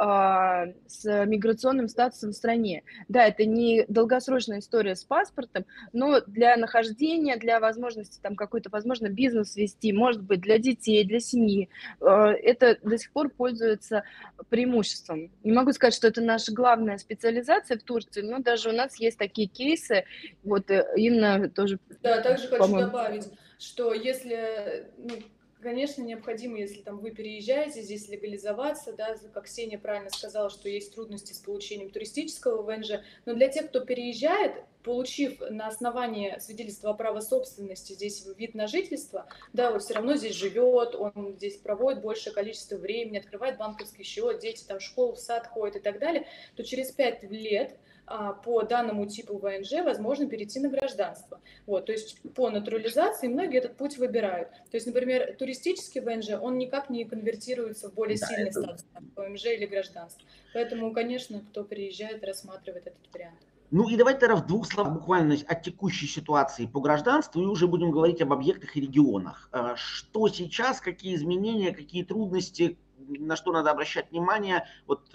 Speaker 2: с миграционным статусом в стране. Да, это не долгосрочная история с паспортом, но для нахождения, для возможности там какой-то, возможно, бизнес вести, может быть, для детей, для семьи, это до сих пор пользуется преимуществом. Не могу сказать, что это наша главная специализация в Турции, но даже у нас есть такие кейсы, вот Инна тоже,
Speaker 3: Да, также хочу
Speaker 2: по-моему.
Speaker 3: добавить, что если, конечно, необходимо, если там вы переезжаете, здесь легализоваться, да, как Ксения правильно сказала, что есть трудности с получением туристического ВНЖ, но для тех, кто переезжает, получив на основании свидетельства о праве собственности здесь вид на жительство, да, вот все равно здесь живет, он здесь проводит большее количество времени, открывает банковский счет, дети там в школу, в сад ходят и так далее, то через 5 лет по данному типу ВНЖ возможно перейти на гражданство. Вот, то есть по натурализации многие этот путь выбирают. То есть, например, туристический ВНЖ, он никак не конвертируется в более сильный статус ВНЖ или гражданства. Поэтому, конечно, кто приезжает, рассматривает этот вариант.
Speaker 1: Ну и давайте тогда в двух словах буквально о текущей ситуации по гражданству и уже будем говорить об объектах и регионах. Что сейчас, какие изменения, какие трудности, на что надо обращать внимание? Вот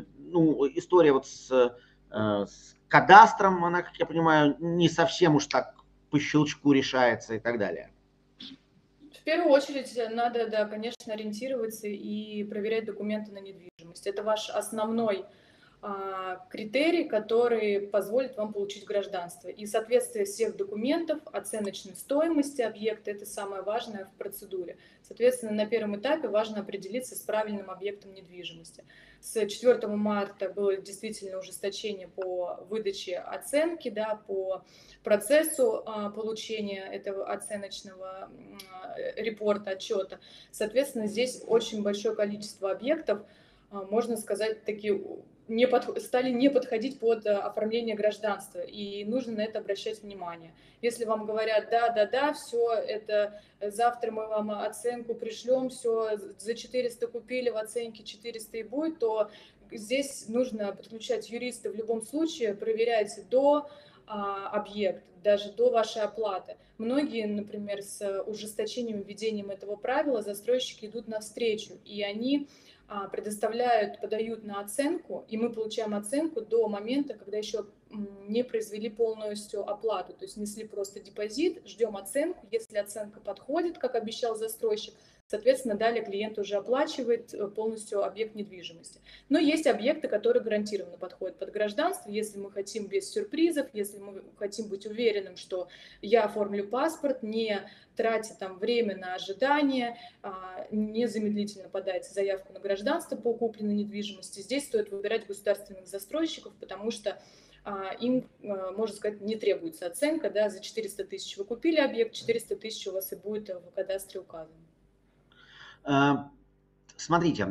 Speaker 1: история вот с кадастром, она, как я понимаю, не совсем уж так по щелчку решается и так далее.
Speaker 3: В первую очередь надо, да, конечно, ориентироваться и проверять документы на недвижимость. Это ваш основной критерий, который позволит вам получить гражданство. И соответствие всех документов, оценочной стоимости объекта – это самое важное в процедуре. Соответственно, на первом этапе важно определиться с правильным объектом недвижимости. С 4 марта было действительно ужесточение по выдаче оценки, да, по процессу получения этого оценочного репорта, отчета. Соответственно, здесь очень большое количество объектов, можно сказать, такие стали не подходить под оформление гражданства, и нужно на это обращать внимание. Если вам говорят, да, все, это завтра мы вам оценку пришлем, все, за 400 купили, в оценке 400 и будет, то здесь нужно подключать юриста в любом случае, проверять до объект, даже до вашей оплаты. Многие, например, с ужесточением введением этого правила застройщики идут навстречу, и они подают на оценку, и мы получаем оценку до момента, когда еще не произвели полностью оплату, то есть несли просто депозит, ждем оценку, если оценка подходит, как обещал застройщик, соответственно, далее клиент уже оплачивает полностью объект недвижимости. Но есть объекты, которые гарантированно подходят под гражданство, если мы хотим без сюрпризов, если мы хотим быть уверенным, что я оформлю паспорт, не тратя там время на ожидание, незамедлительно подать заявку на гражданство по купленной недвижимости. Здесь стоит выбирать государственных застройщиков, потому что им, можно сказать, не требуется оценка. Да, за 400 тысяч вы купили объект, 400 тысяч у вас и будет в кадастре указано.
Speaker 1: Смотрите,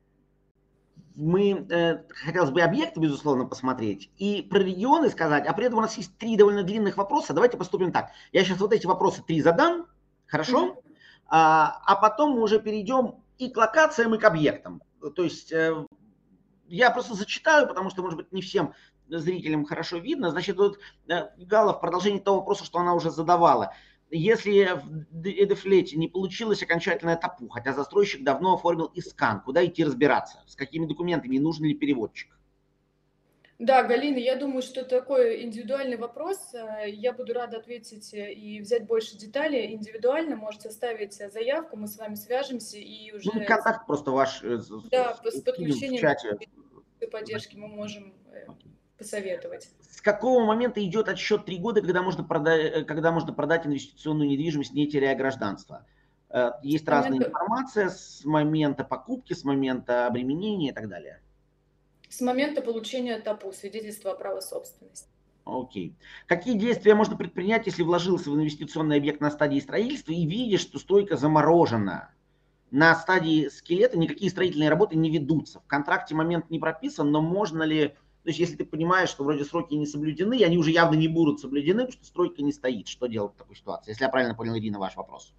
Speaker 1: хотелось бы объекты, безусловно, посмотреть и про регионы сказать, а при этом у нас есть 3 довольно длинных вопроса. Давайте поступим так. Я сейчас вот эти вопросы 3 задам, хорошо? А потом мы уже перейдем и к локациям, и к объектам. То есть я просто зачитаю, потому что, может быть, не всем зрителям хорошо видно. Значит, вот Гала в продолжении того вопроса, что она уже задавала. Если в Эдефлете не получилась окончательная ТАПУ, хотя застройщик давно оформил искан, куда идти разбираться? С какими документами? И нужен ли переводчик?
Speaker 3: Да, Галина, я думаю, что такой индивидуальный вопрос. Я буду рада ответить и взять больше деталей. Индивидуально можете оставить заявку, мы с вами свяжемся и уже...
Speaker 1: Ну, контакт просто ваш
Speaker 3: Да, с
Speaker 1: в
Speaker 3: подключением
Speaker 1: чате.
Speaker 3: поддержки мы можем посоветовать.
Speaker 1: С какого момента идет отсчет 3 года, когда можно продать инвестиционную недвижимость, не теряя гражданства? Есть разная информация с момента покупки, с момента обременения и так далее.
Speaker 3: С момента получения ТАПУ, свидетельства о праве собственности.
Speaker 1: Окей. Какие действия можно предпринять, если вложился в инвестиционный объект на стадии строительства и видишь, что стройка заморожена? На стадии скелета никакие строительные работы не ведутся. В контракте момент не прописан, но можно ли... То есть если ты понимаешь, что вроде сроки не соблюдены, и они уже явно не будут соблюдены, потому что стройка не стоит. Что делать в такой ситуации? Если я правильно понял, Ирина, ваш вопрос.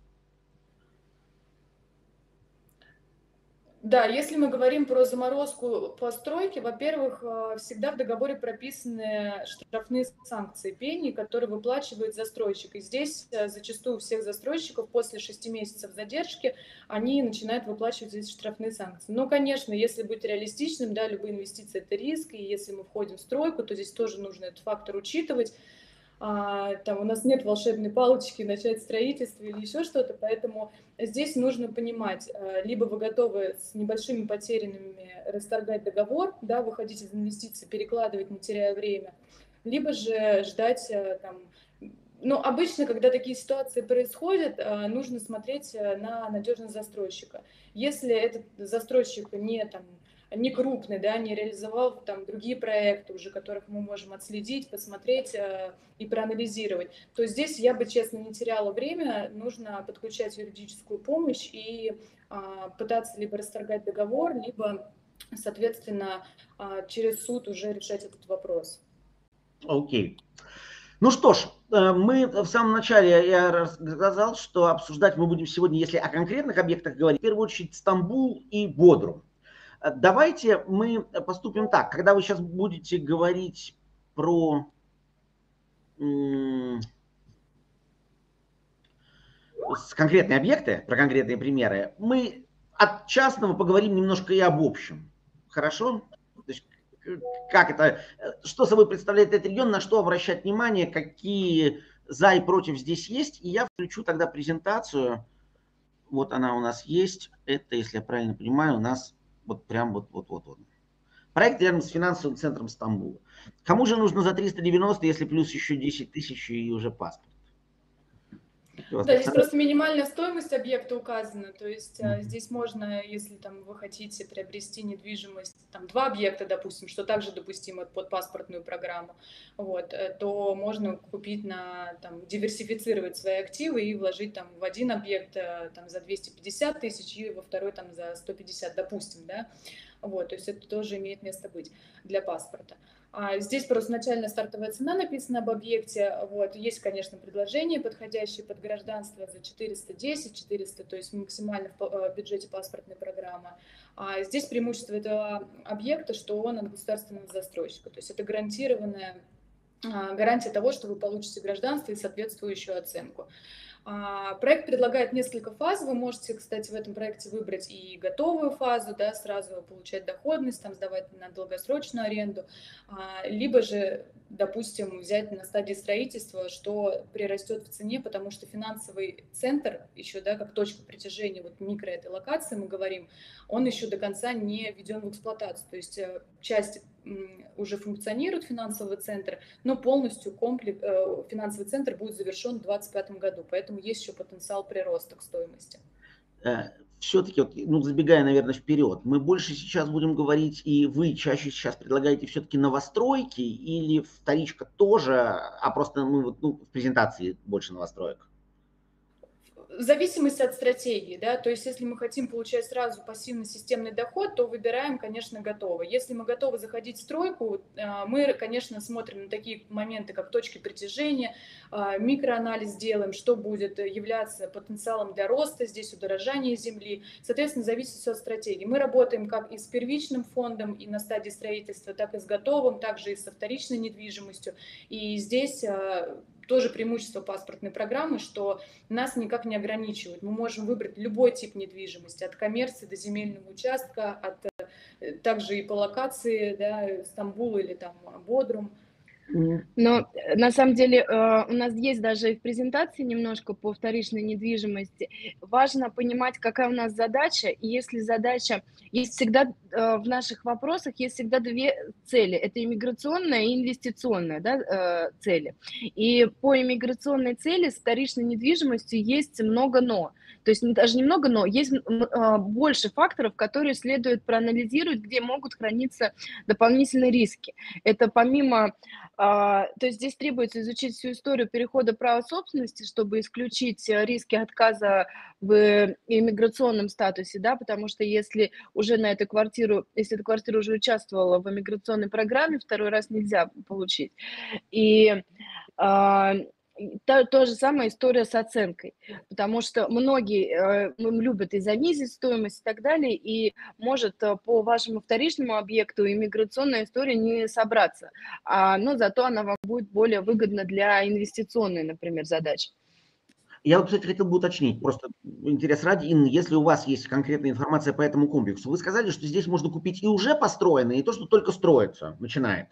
Speaker 3: Да, если мы говорим про заморозку постройки, во-первых, всегда в договоре прописаны штрафные санкции, пени, которые выплачивает застройщик. И здесь зачастую у всех застройщиков после 6 месяцев задержки они начинают выплачивать эти штрафные санкции. Но, конечно, если быть реалистичным, да, любые инвестиции – это риск, и если мы входим в стройку, то здесь тоже нужно этот фактор учитывать. Там у нас нет волшебной палочки начать строительство или еще что-то, поэтому здесь нужно понимать, либо вы готовы с небольшими потерями расторгать договор, да, выходить из инвестиций, перекладывать, не теряя время, либо же ждать там. Но обычно, когда такие ситуации происходят, нужно смотреть на надежность застройщика. Если этот застройщик не крупный, да, не реализовал там другие проекты уже, которых мы можем отследить, посмотреть и проанализировать, то здесь я бы, честно, не теряла время, нужно подключать юридическую помощь и пытаться либо расторгать договор, либо, соответственно, через суд уже решать этот вопрос.
Speaker 1: Окей. Ну что ж, мы в самом начале я рассказал, что обсуждать мы будем сегодня, если о конкретных объектах говорить, в первую очередь Стамбул и Бодрум. Давайте мы поступим так. Когда вы сейчас будете говорить про конкретные объекты, про конкретные примеры, мы от частного поговорим немножко и об общем. Хорошо? То есть, как это, что собой представляет этот регион, на что обращать внимание, какие за и против здесь есть. И я включу тогда презентацию. Вот она у нас есть. Это, если я правильно понимаю, у нас вот прям вот. Проект рядом с финансовым центром Стамбула. Кому же нужно за 390, если плюс еще 10 тысяч и уже паспорт?
Speaker 3: Да, здесь просто минимальная стоимость объекта указана, то есть здесь можно, если там вы хотите приобрести недвижимость, там 2 объекта, допустим, что также допустимо под паспортную программу, вот, то можно купить диверсифицировать свои активы и вложить там в один объект там за 250 тысяч и во второй там за 150, допустим, да, вот, то есть это тоже имеет место быть для паспорта. Здесь просто начальная стартовая цена написана об объекте. Вот. Есть, конечно, предложения, подходящие под гражданство за 410, 400, то есть максимально в бюджете паспортной программы. Здесь преимущество этого объекта, что он от государственного застройщика. То есть это гарантированная гарантия того, что вы получите гражданство и соответствующую оценку. Проект предлагает несколько фаз. Вы можете, кстати, в этом проекте выбрать и готовую фазу, да, сразу получать доходность, там, сдавать на долгосрочную аренду, либо же, допустим, взять на стадии строительства, что прирастет в цене, потому что финансовый центр еще, да, как точка притяжения вот микро этой локации, мы говорим, он еще до конца не введен в эксплуатацию. То есть часть уже функционирует финансового центра, но полностью финансовый центр будет завершен в 2025 году, поэтому есть еще потенциал прироста к стоимости.
Speaker 1: Все-таки, забегая, наверное, вперед, мы больше сейчас будем говорить, и вы чаще сейчас предлагаете все-таки новостройки или вторичка тоже, а просто в презентации больше новостроек?
Speaker 3: зависимость от стратегии, да, то есть если мы хотим получать сразу пассивно-системный доход, то выбираем, конечно, готово. Если мы готовы заходить в стройку, мы, конечно, смотрим на такие моменты, как точки притяжения, микроанализ делаем, что будет являться потенциалом для роста, здесь удорожание земли. Соответственно, зависит все от стратегии. Мы работаем как и с первичным фондом, и на стадии строительства, так и с готовым, также и со вторичной недвижимостью. И здесь тоже преимущество паспортной программы, что нас никак не ограничивают. Мы можем выбрать любой тип недвижимости, от коммерции до земельного участка, также и по локации, да, Стамбул или там Бодрум.
Speaker 2: Но на самом деле у нас есть даже в презентации немножко по вторичной недвижимости. Важно понимать, какая у нас задача. И если задача, есть всегда в наших вопросах есть всегда две цели. Это иммиграционная и инвестиционная, да, цели. И по иммиграционной цели с вторичной недвижимостью есть много «но». То есть даже немного «но», есть больше факторов, которые следует проанализировать, где могут храниться дополнительные риски. Это помимо... То есть здесь требуется изучить всю историю перехода права собственности, чтобы исключить риски отказа в иммиграционном статусе, да, потому что если уже на эту квартиру, если эта квартира уже участвовала в иммиграционной программе, второй раз нельзя получить. И то же самое история с оценкой, потому что многие любят и занизить стоимость и так далее, и может по вашему вторичному объекту иммиграционная история не собраться, но зато она вам будет более выгодна для инвестиционной, например, задачи.
Speaker 1: Я вот, кстати, хотел бы уточнить, просто интерес ради, Инна, если у вас есть конкретная информация по этому комплексу, вы сказали, что здесь можно купить и уже построенное, и то, что только строится, начинает.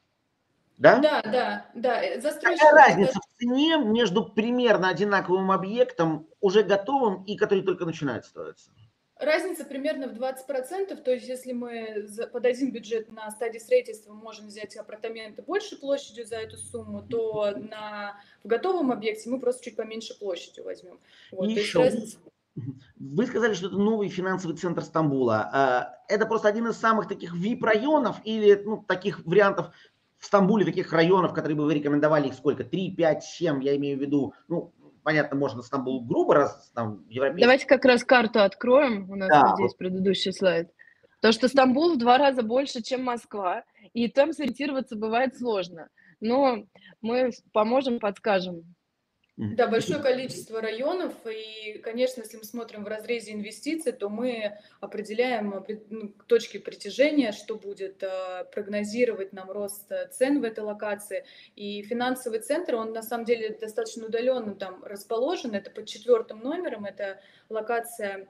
Speaker 1: Да?
Speaker 3: Да.
Speaker 1: Какая разница в цене между примерно одинаковым объектом, уже готовым, и который только начинает строиться?
Speaker 3: Разница примерно в 20%, то есть если мы подадим бюджет на стадии строительства, мы можем взять апартаменты большей площадью за эту сумму, то в готовом объекте мы просто чуть поменьше площадью возьмем. Вот,
Speaker 1: И еще, разница... Вы сказали, что это новый финансовый центр Стамбула. Это просто один из самых таких VIP-районов или таких вариантов в Стамбуле, таких районов, которые бы вы рекомендовали, их сколько? 3, 5, 7, я имею в виду, понятно, можно Стамбул грубо, раз там европейский.
Speaker 2: Давайте как раз карту откроем, у нас вот здесь предыдущий слайд. То, что Стамбул в 2 раза больше, чем Москва, и там сориентироваться бывает сложно. Но мы поможем, подскажем.
Speaker 3: Да, большое количество районов, и, конечно, если мы смотрим в разрезе инвестиций, то мы определяем точки притяжения, что будет прогнозировать нам рост цен в этой локации. И финансовый центр, он на самом деле достаточно удаленно там расположен, это под 4 номером, это локация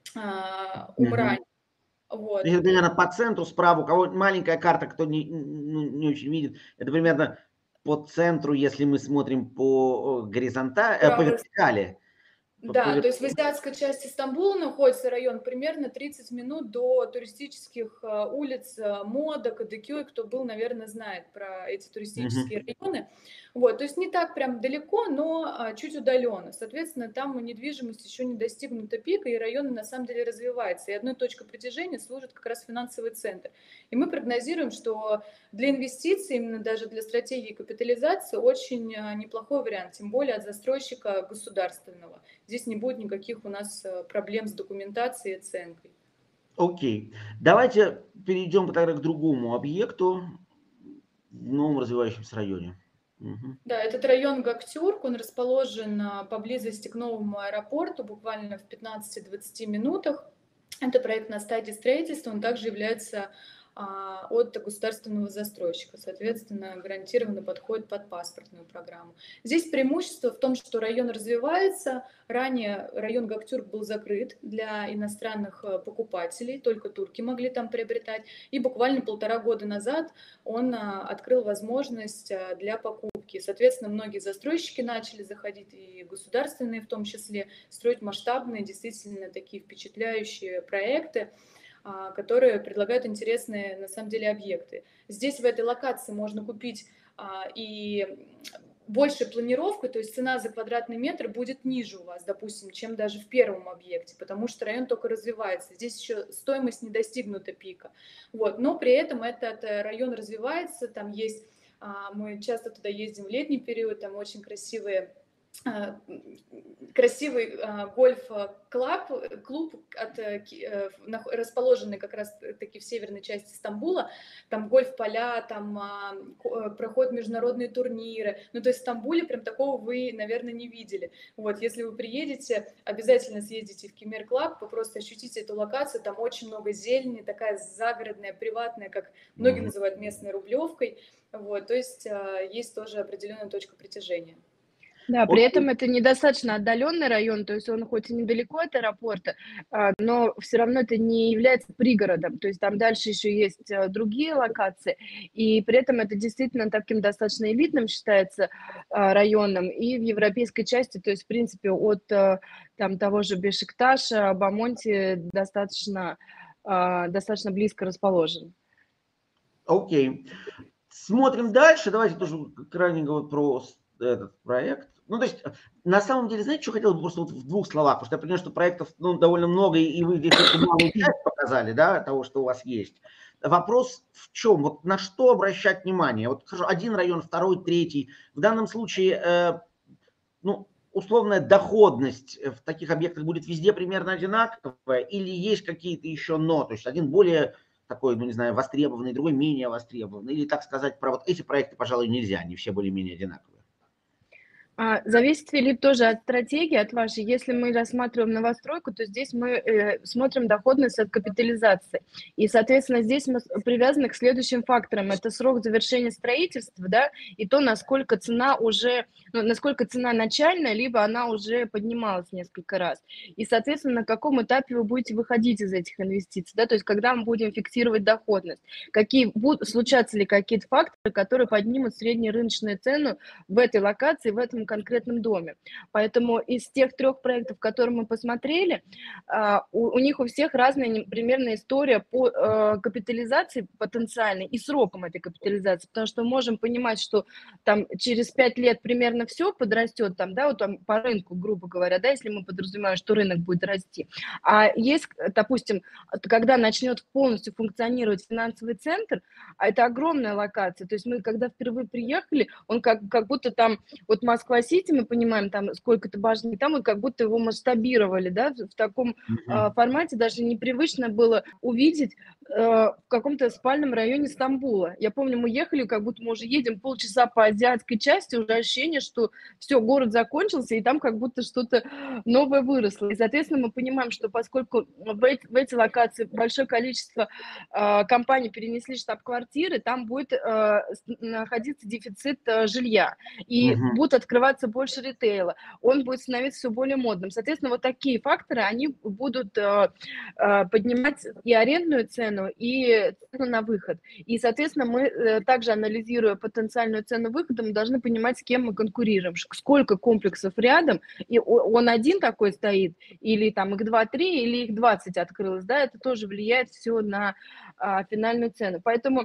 Speaker 3: Умрань. Вот.
Speaker 1: Это примерно по центру справа, у кого маленькая карта, кто не очень видит, это примерно по центру, если мы смотрим по вертикали.
Speaker 3: Да, то есть в азиатской части Стамбула находится район примерно 30 минут до туристических улиц Мода, Кадыкёй. Кто был, наверное, знает про эти туристические районы. Вот, то есть не так прям далеко, но чуть удаленно. Соответственно, там недвижимость еще не достигнута пика, и район на самом деле развивается. И одной точкой притяжения служит как раз финансовый центр. И мы прогнозируем, что для инвестиций, именно даже для стратегии капитализации, очень неплохой вариант, тем более от застройщика государственного. Здесь не будет никаких у нас проблем с документацией и оценкой.
Speaker 1: Окей. Давайте перейдем тогда к другому объекту в новом развивающемся районе.
Speaker 3: Да, этот район Гактюрк, он расположен поблизости к новому аэропорту, буквально в 15-20 минутах. Это проект на стадии строительства, он также является от государственного застройщика, соответственно, гарантированно подходит под паспортную программу. Здесь преимущество в том, что район развивается. Ранее район Гактюрк был закрыт для иностранных покупателей, только турки могли там приобретать. И буквально 1,5 года назад он открыл возможность для покупки. Соответственно, многие застройщики начали заходить, и государственные в том числе, строить масштабные, действительно такие впечатляющие проекты, которые предлагают интересные, на самом деле, объекты. Здесь, в этой локации, можно купить и большую планировку, то есть цена за квадратный метр будет ниже у вас, допустим, чем даже в первом объекте, потому что район только развивается. Здесь еще стоимость не достигнута пика. Вот. Но при этом этот район развивается, там есть, мы часто туда ездим в летний период, там очень красивые красивый клуб, расположенный как раз-таки в северной части Стамбула. Там гольф-поля, там проходят международные турниры. Ну, то есть в Стамбуле прям такого вы, наверное, не видели. Вот, если вы приедете, обязательно съездите в Кемер Клаб, вы просто ощутите эту локацию. Там очень много зелени, такая загородная, приватная, как многие называют местной Рублевкой. Вот, то есть есть тоже определенная точка притяжения.
Speaker 2: Да, при этом это недостаточно отдаленный район, то есть он хоть и недалеко от аэропорта, но все равно это не является пригородом, то есть там дальше еще есть другие локации, и при этом это действительно таким достаточно элитным считается районом, и в европейской части, то есть в принципе от там того же Бешикташа, Бамонти достаточно близко расположен.
Speaker 1: Окей. Смотрим дальше. Давайте тоже крайне говорить про этот проект. Ну, то есть, на самом деле, знаете, что хотел бы просто вот в двух словах, потому что я понимаю, что проектов довольно много, и вы здесь только малую часть показали, да, того, что у вас есть. Вопрос в чем? Вот на что обращать внимание? Вот хорошо, один район, второй, третий. В данном случае, ну, условная доходность в таких объектах будет везде примерно одинаковая, или есть какие-то еще но? То есть один более такой, ну не знаю, востребованный, другой менее востребованный. Или, так сказать, про вот эти проекты, пожалуй, нельзя, они все более-менее одинаковые.
Speaker 2: Зависит, Филипп, тоже от стратегии, от вашей. Если мы рассматриваем новостройку, то здесь мы смотрим доходность от капитализации. И, соответственно, здесь мы привязаны к следующим факторам. Это срок завершения строительства, да, и то, насколько цена уже, ну, насколько цена начальная, либо она уже поднималась несколько раз. И, соответственно, на каком этапе вы будете выходить из этих инвестиций, да, то есть когда мы будем фиксировать доходность. Случатся ли какие-то факторы, которые поднимут среднерыночную цену в этой локации, в этом конкретном доме. Поэтому из тех 3 проектов, которые мы посмотрели, у них у всех разная примерно история по капитализации потенциальной и срокам этой капитализации, потому что мы можем понимать, что там через 5 лет примерно все подрастет, там, да, вот там по рынку, грубо говоря, да, если мы подразумеваем, что рынок будет расти. А есть, допустим, когда начнет полностью функционировать финансовый центр, а это огромная локация, то есть мы, когда впервые приехали, он как будто там, вот Москва-Сити, мы понимаем, там сколько-то башни, там мы как будто его масштабировали, да, в таком формате, даже непривычно было увидеть в каком-то спальном районе Стамбула. Я помню, мы ехали, как будто мы уже едем полчаса по азиатской части, уже ощущение, что все, город закончился, и там как будто что-то новое выросло. И, соответственно, мы понимаем, что поскольку в эти локации большое количество компаний перенесли штаб-квартиры, там будет находиться дефицит жилья, и будут открываться больше ритейла, он будет становиться все более модным. Соответственно, вот такие факторы, они будут поднимать и арендную цену, и цену на выход. И, соответственно, мы также, анализируя потенциальную цену выхода, мы должны понимать, с кем мы конкурируем, сколько комплексов рядом, и он один такой стоит, или там их 2-3, или их 20 открылось, да, это тоже влияет все на финальную цену. Поэтому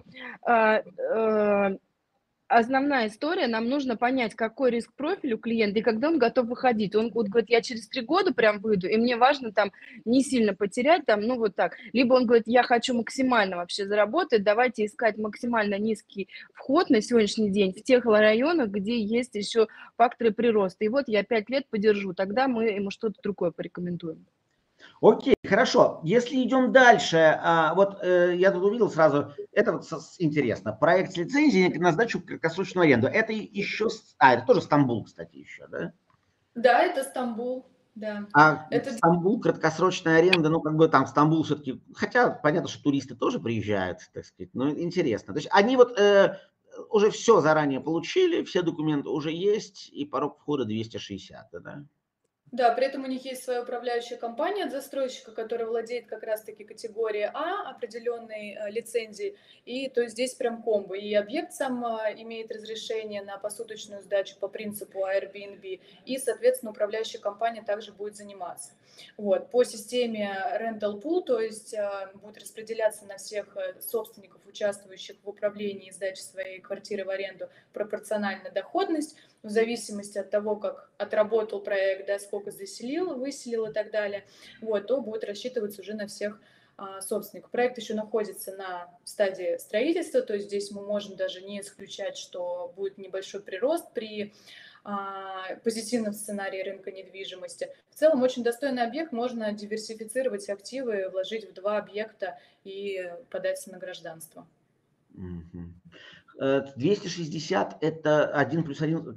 Speaker 2: основная история, нам нужно понять, какой риск-профиль у клиента и когда он готов выходить. Он вот говорит, я через 3 года прям выйду, и мне важно там не сильно потерять, там, ну вот так. Либо он говорит, я хочу максимально вообще заработать, давайте искать максимально низкий вход на сегодняшний день в тех районах, где есть еще факторы прироста. И вот я 5 лет подержу, тогда мы ему что-то другое порекомендуем.
Speaker 1: Окей, хорошо. Если идем дальше, я тут увидел сразу, это вот интересно, проект с лицензией на сдачу краткосрочную аренду. Это еще, это тоже Стамбул, кстати, еще, да?
Speaker 3: Да, это Стамбул, да.
Speaker 1: Это Стамбул, краткосрочная аренда, ну, как бы там Стамбул все-таки, хотя понятно, что туристы тоже приезжают, так сказать, но интересно. То есть они вот уже все заранее получили, все документы уже есть, и порог входа 260, да?
Speaker 3: Да, при этом у них есть своя управляющая компания от застройщика, которая владеет как раз-таки категорией А, определенной лицензией, и то есть здесь прям комбо. И объект сам имеет разрешение на посуточную сдачу по принципу Airbnb, и, соответственно, управляющая компания также будет заниматься. Вот. По системе Rental Pool, то есть будет распределяться на всех собственников, участвующих в управлении и сдаче своей квартиры в аренду, пропорциональна доходность, в зависимости от того, как отработал проект, да, сколько заселил, выселил и так далее, вот, то будет рассчитываться уже на всех собственников. Проект еще находится на стадии строительства, то есть здесь мы можем даже не исключать, что будет небольшой прирост при позитивном сценарии рынка недвижимости. В целом очень достойный объект, можно диверсифицировать активы, вложить в 2 объекта и податься на гражданство.
Speaker 1: Мгм. 260 это 1+1,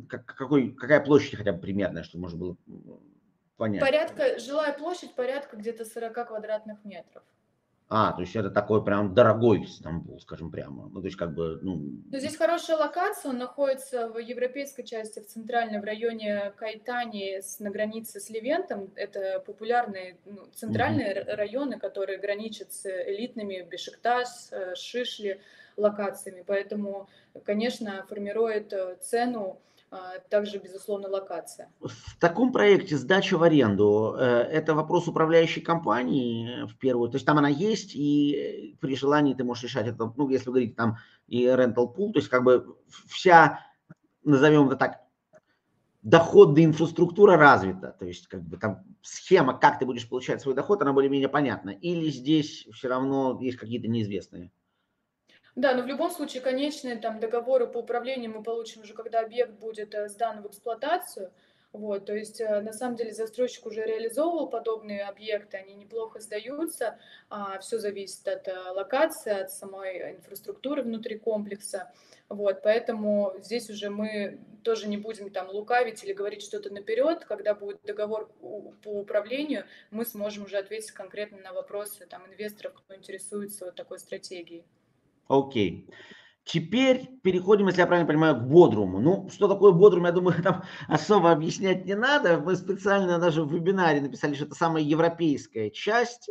Speaker 1: какая площадь хотя бы примерная, чтобы можно было понять?
Speaker 3: Жилая площадь порядка где-то 40 квадратных метров.
Speaker 1: То есть это такой прям дорогой Стамбул, скажем прямо. Ну, то есть как бы, ну,
Speaker 3: Но здесь хорошая локация, он находится в европейской части, в центральной, в районе Кайтани, на границе с Ливентом. Это популярные
Speaker 1: мгм.
Speaker 3: центральные районы, которые граничат с элитными Бешикташ, Шишли локациями. Поэтому, конечно, формирует цену также, безусловно, локация.
Speaker 1: В таком проекте сдача в аренду, это вопрос управляющей компании в первую, то есть там она есть, и при желании ты можешь решать это, ну, если вы говорите там и rental pool, то есть как бы вся, назовем это так, доходная инфраструктура развита, то есть как бы там схема, как ты будешь получать свой доход, она более-менее понятна. Или здесь все равно есть какие-то неизвестные?
Speaker 3: Да, но в любом случае конечные там договоры по управлению мы получим уже, когда объект будет сдан в эксплуатацию. Вот, то есть, на самом деле, застройщик уже реализовывал подобные объекты, они неплохо сдаются, все зависит от локации, от самой инфраструктуры внутри комплекса. Вот, поэтому здесь уже мы тоже не будем там лукавить или говорить что-то наперед. Когда будет договор по управлению, мы сможем уже ответить конкретно на вопросы там инвесторов, кто интересуется вот такой стратегией.
Speaker 1: Окей. Теперь переходим, если я правильно понимаю, к бодруму. Ну, что такое бодрум, я думаю, там особо объяснять не надо. Мы специально даже в вебинаре написали, что это самая европейская часть.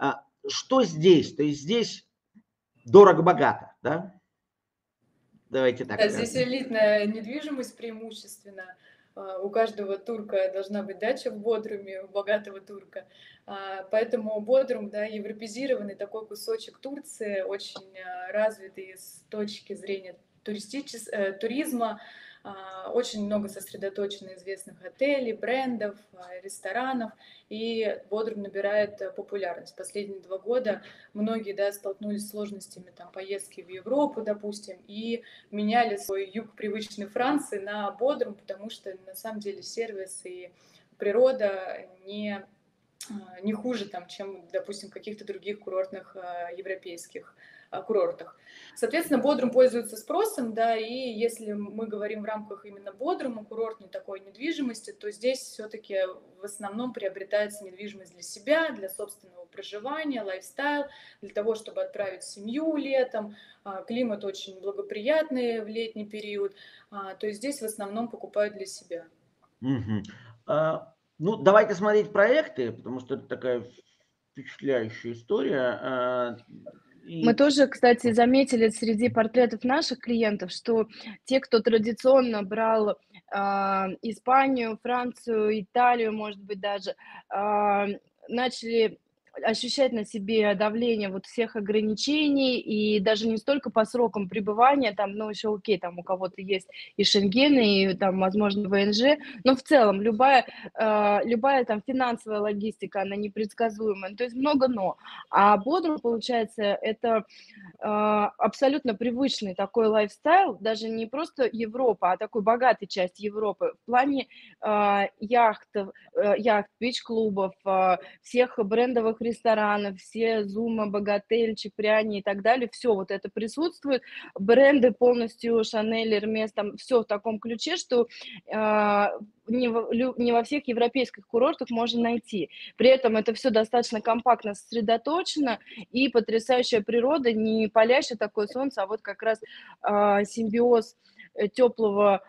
Speaker 1: Что здесь? То есть здесь дорого-богато, да? Давайте так
Speaker 3: Да, здесь
Speaker 1: скажем.
Speaker 3: элитная недвижимость преимущественно. У каждого турка должна быть дача в Бодруме, у богатого турка. Поэтому Бодрум, да, европезированный такой кусочек Турции, очень развитый с точки зрения туризма. Очень много сосредоточено известных отелей, брендов, ресторанов, и Бодрум набирает популярность. Последние 2 года многие, да, столкнулись с сложностями там, поездки в Европу, допустим, и меняли свой юг привычной Франции на Бодрум, потому что на самом деле сервис и природа не хуже, там, чем, допустим, в каких-то других курортных европейских курортах. Соответственно, Бодрум пользуется спросом, да, и если мы говорим в рамках именно Бодрума, курортной такой недвижимости, то здесь все-таки в основном приобретается недвижимость для себя, для собственного проживания, лайфстайл, для того, чтобы отправить семью летом. Климат очень благоприятный в летний период, то есть здесь в основном покупают для себя.
Speaker 1: Мгм. Ну, давайте смотреть проекты, потому что это такая впечатляющая история.
Speaker 2: Мы
Speaker 1: И
Speaker 2: тоже, кстати, заметили среди портретов наших клиентов, что те, кто традиционно брал Испанию, Францию, Италию, может быть, даже, начали ощущать на себе давление вот всех ограничений, и даже не столько по срокам пребывания, там, ну, еще окей, там у кого-то есть и Шенген, и там, возможно, ВНЖ, но в целом любая там финансовая логистика, она непредсказуемая, то есть много «но». А Бодрум, получается, это абсолютно привычный такой лайфстайл, даже не просто Европа, а такой богатой часть Европы в плане яхт, бич-клубов, всех брендовых ресторанов, все Зума, Богатель, Чипряни и так далее, все вот это присутствует, бренды полностью, Шанель, Эрмес, там все в таком ключе, что не во всех европейских курортах можно найти. При этом это все достаточно компактно сосредоточено, и потрясающая природа, не палящее такое солнце, а вот как раз симбиоз теплого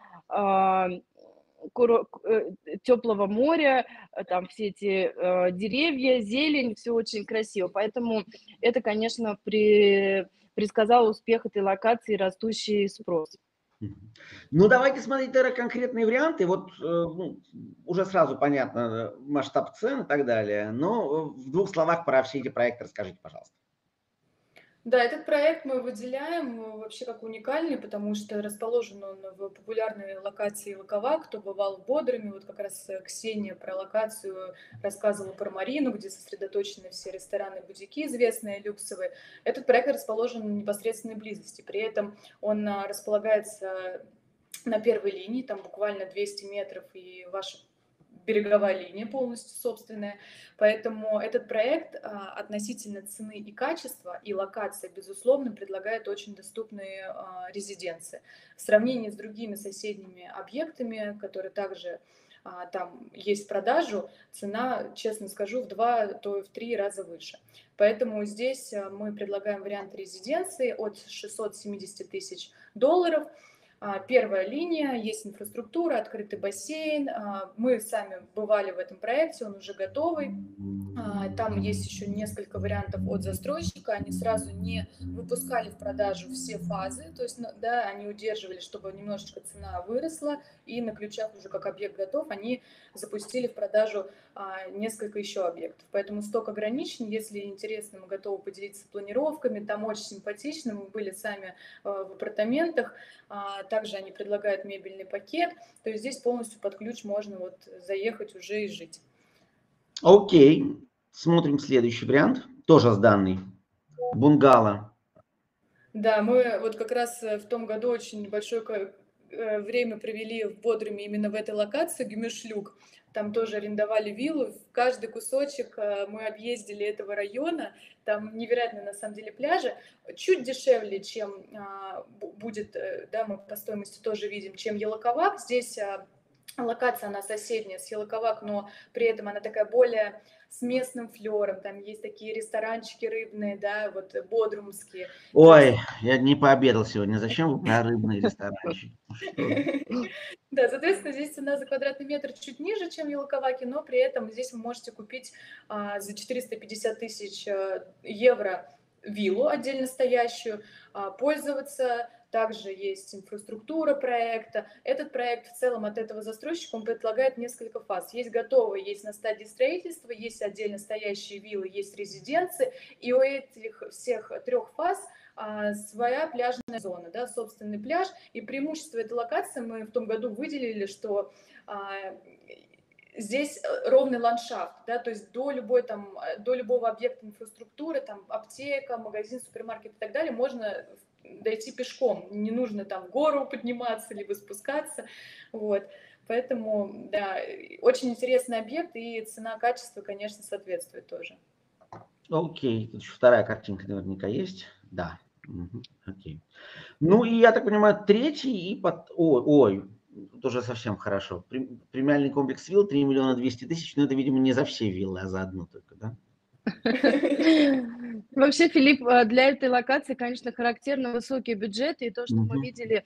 Speaker 2: теплого моря, там все эти деревья, зелень, все очень красиво. Поэтому это, конечно, предсказало успех этой локации и растущий спрос.
Speaker 1: Ну, давайте смотреть тогда конкретные варианты. Вот, ну, уже сразу понятно масштаб цен и так далее, но в 2 словах про все эти проекты расскажите, пожалуйста.
Speaker 3: Да, этот проект мы выделяем вообще как уникальный, потому что расположен он в популярной локации Лаковак. Кто бывал в Бодруме, вот как раз Ксения про локацию рассказывала, про Марину, где сосредоточены все рестораны, бутики известные, люксовые. Этот проект расположен в непосредственной близости. При этом он располагается на первой линии, там буквально 200 метров, и ваша береговая линия полностью собственная. Поэтому этот проект относительно цены и качества и локация, безусловно, предлагает очень доступные резиденции. В сравнении с другими соседними объектами, которые также там есть в продажу, цена, честно скажу, в 2, то и в 3 раза выше. Поэтому здесь мы предлагаем вариант резиденции от 670 тысяч долларов. Первая линия, есть инфраструктура, открытый бассейн. Мы сами бывали в этом проекте, он уже готовый. Там есть еще несколько вариантов от застройщика. Они сразу не выпускали в продажу все фазы, то есть, да, они удерживали, чтобы немножечко цена выросла, и на ключах уже как объект готов, они запустили в продажу несколько еще объектов. Поэтому сток ограничен. Если интересно, мы готовы поделиться планировками. Там очень симпатично. Мы были сами в апартаментах. Также они предлагают мебельный пакет. То есть здесь полностью под ключ можно вот заехать уже и жить.
Speaker 1: Окей. Смотрим следующий вариант. Тоже сданный. Бунгало.
Speaker 3: Да, мы вот как раз в том году очень большое время провели в Бодруме именно в этой локации, Гюмешлюк. Там тоже арендовали виллу. В каждый кусочек мы объездили этого района. Там невероятно, на самом деле, пляжи. Чуть дешевле, чем будет, да, мы по стоимости тоже видим, чем Елаковак. Здесь локация, она соседняя с Елаковак, но при этом она такая более с местным флером. Там есть такие ресторанчики рыбные, да, вот бодрумские.
Speaker 1: Ой, я не пообедал сегодня. Зачем вы про рыбные ресторанчики?
Speaker 3: Да, соответственно, здесь цена за квадратный метр чуть ниже, чем в Елаковаке, но при этом здесь вы можете купить за 450 тысяч евро виллу отдельно стоящую, пользоваться. Также есть инфраструктура проекта. Этот проект в целом от этого застройщика он предлагает несколько фаз. Есть готовые, есть на стадии строительства, есть отдельно стоящие виллы, есть резиденции. И у этих всех 3 фаз своя пляжная зона, да, собственный пляж. И преимущество этой локации мы в том году выделили, что здесь ровный ландшафт, да, то есть до любого объекта инфраструктуры, там аптека, магазин, супермаркет и так далее, можно дойти пешком, не нужно там в гору подниматься либо спускаться, вот. Поэтому, да, очень интересный объект, и цена-качество, конечно, соответствует тоже.
Speaker 1: Окей, тут еще вторая картинка наверняка есть. Да. Окей. Ну и я так понимаю, третий и Ой, тут уже совсем хорошо. Премиальный комплекс вилл 3 миллиона 200 тысяч, но это, видимо, не за все виллы, а за одну только, да?
Speaker 2: Вообще, Филипп, для этой локации, конечно, характерно высокие бюджеты, и то, что мы видели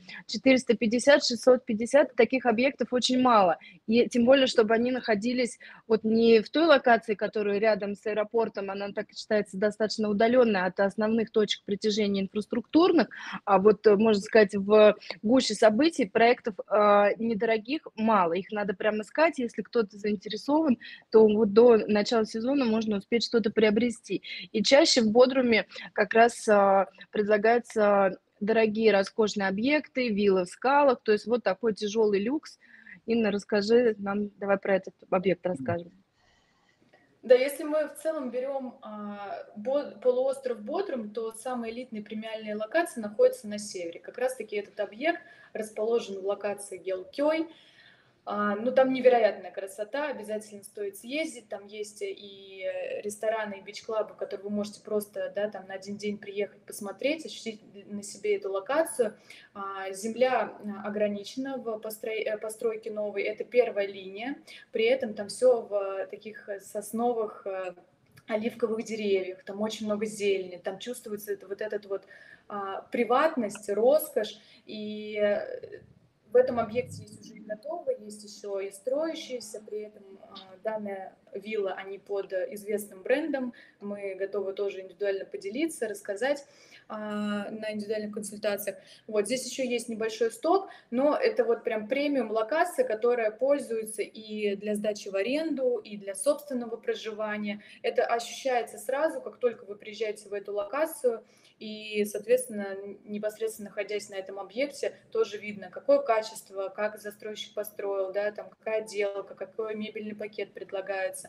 Speaker 2: 450-650, таких объектов очень мало. И тем более, чтобы они находились вот не в той локации, которая рядом с аэропортом, она так считается достаточно удаленная от основных точек притяжения инфраструктурных, а вот, можно сказать, в гуще событий проектов недорогих мало. Их надо прям искать, если кто-то заинтересован, то вот до начала сезона можно успеть что-то приобрести. И чаще в Бодруме как раз предлагаются дорогие роскошные объекты, виллы в скалах, то есть вот такой тяжелый люкс. Инна, расскажи нам, давай про этот объект расскажем.
Speaker 3: Да, если мы в целом берем полуостров Бодрум, то самые элитные премиальные локации находятся на севере. Как раз-таки этот объект расположен в локации Гелкёй. Ну, там невероятная красота, обязательно стоит съездить. Там есть и рестораны, и бич-клабы, в которые вы можете просто, да, там на один день приехать, посмотреть, ощутить на себе эту локацию. Земля ограничена в постройке новой, это первая линия. При этом там все в таких сосновых, оливковых деревьях, там очень много зелени, там чувствуется вот этот вот приватность, роскошь. И в этом объекте есть уже и готовые, есть еще и строящиеся, при этом данная вилла, они под известным брендом, мы готовы тоже индивидуально поделиться, рассказать на индивидуальных консультациях. Вот здесь еще есть небольшой сток, но это вот прям премиум локация, которая пользуется и для сдачи в аренду, и для собственного проживания. Это ощущается сразу, как только вы приезжаете в эту локацию, и, соответственно, непосредственно находясь на этом объекте, тоже видно, какое качество, как застройщик построил, да, там, какая отделка, какой мебельный пакет предлагается.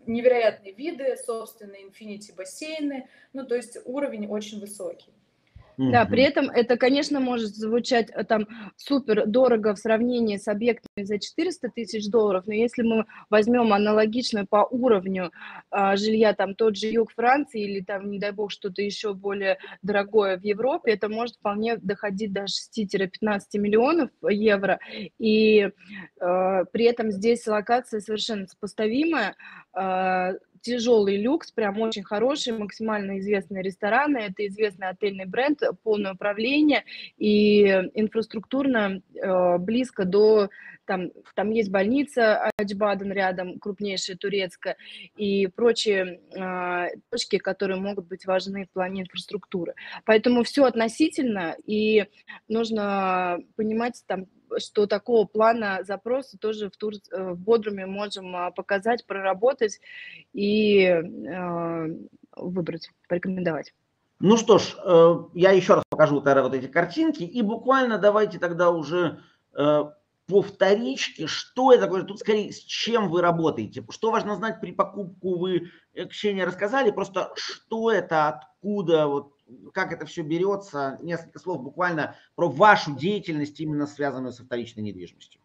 Speaker 3: Невероятные виды, собственные инфинити бассейны, ну, то есть уровень очень высокий.
Speaker 2: Да, при этом это, конечно, может звучать там супер дорого в сравнении с объектами за 400 тысяч долларов, но если мы возьмем аналогично по уровню жилья, там тот же юг Франции или там, не дай бог, что-то еще более дорогое в Европе, это может вполне доходить до 6-15 миллионов евро, и при этом здесь локация совершенно сопоставимая, тяжелый люкс, прям очень хороший, максимально известные рестораны, это известный отельный бренд, полное управление и инфраструктурно близко до, там есть больница Ачбаден рядом, крупнейшая турецкая, и прочие точки, которые могут быть важны в плане инфраструктуры. Поэтому все относительно, и нужно понимать, там, что такого плана запроса тоже в Бодруме можем показать, проработать и выбрать, порекомендовать.
Speaker 1: Ну что ж, я еще раз покажу тогда вот эти картинки, и буквально давайте тогда уже по вторичке, что это такое, тут скорее с чем вы работаете, что важно знать при покупке, вы, Ксения, рассказали, просто что это, откуда, вот, как это все берется, несколько слов буквально про вашу деятельность, именно связанную со вторичной недвижимостью.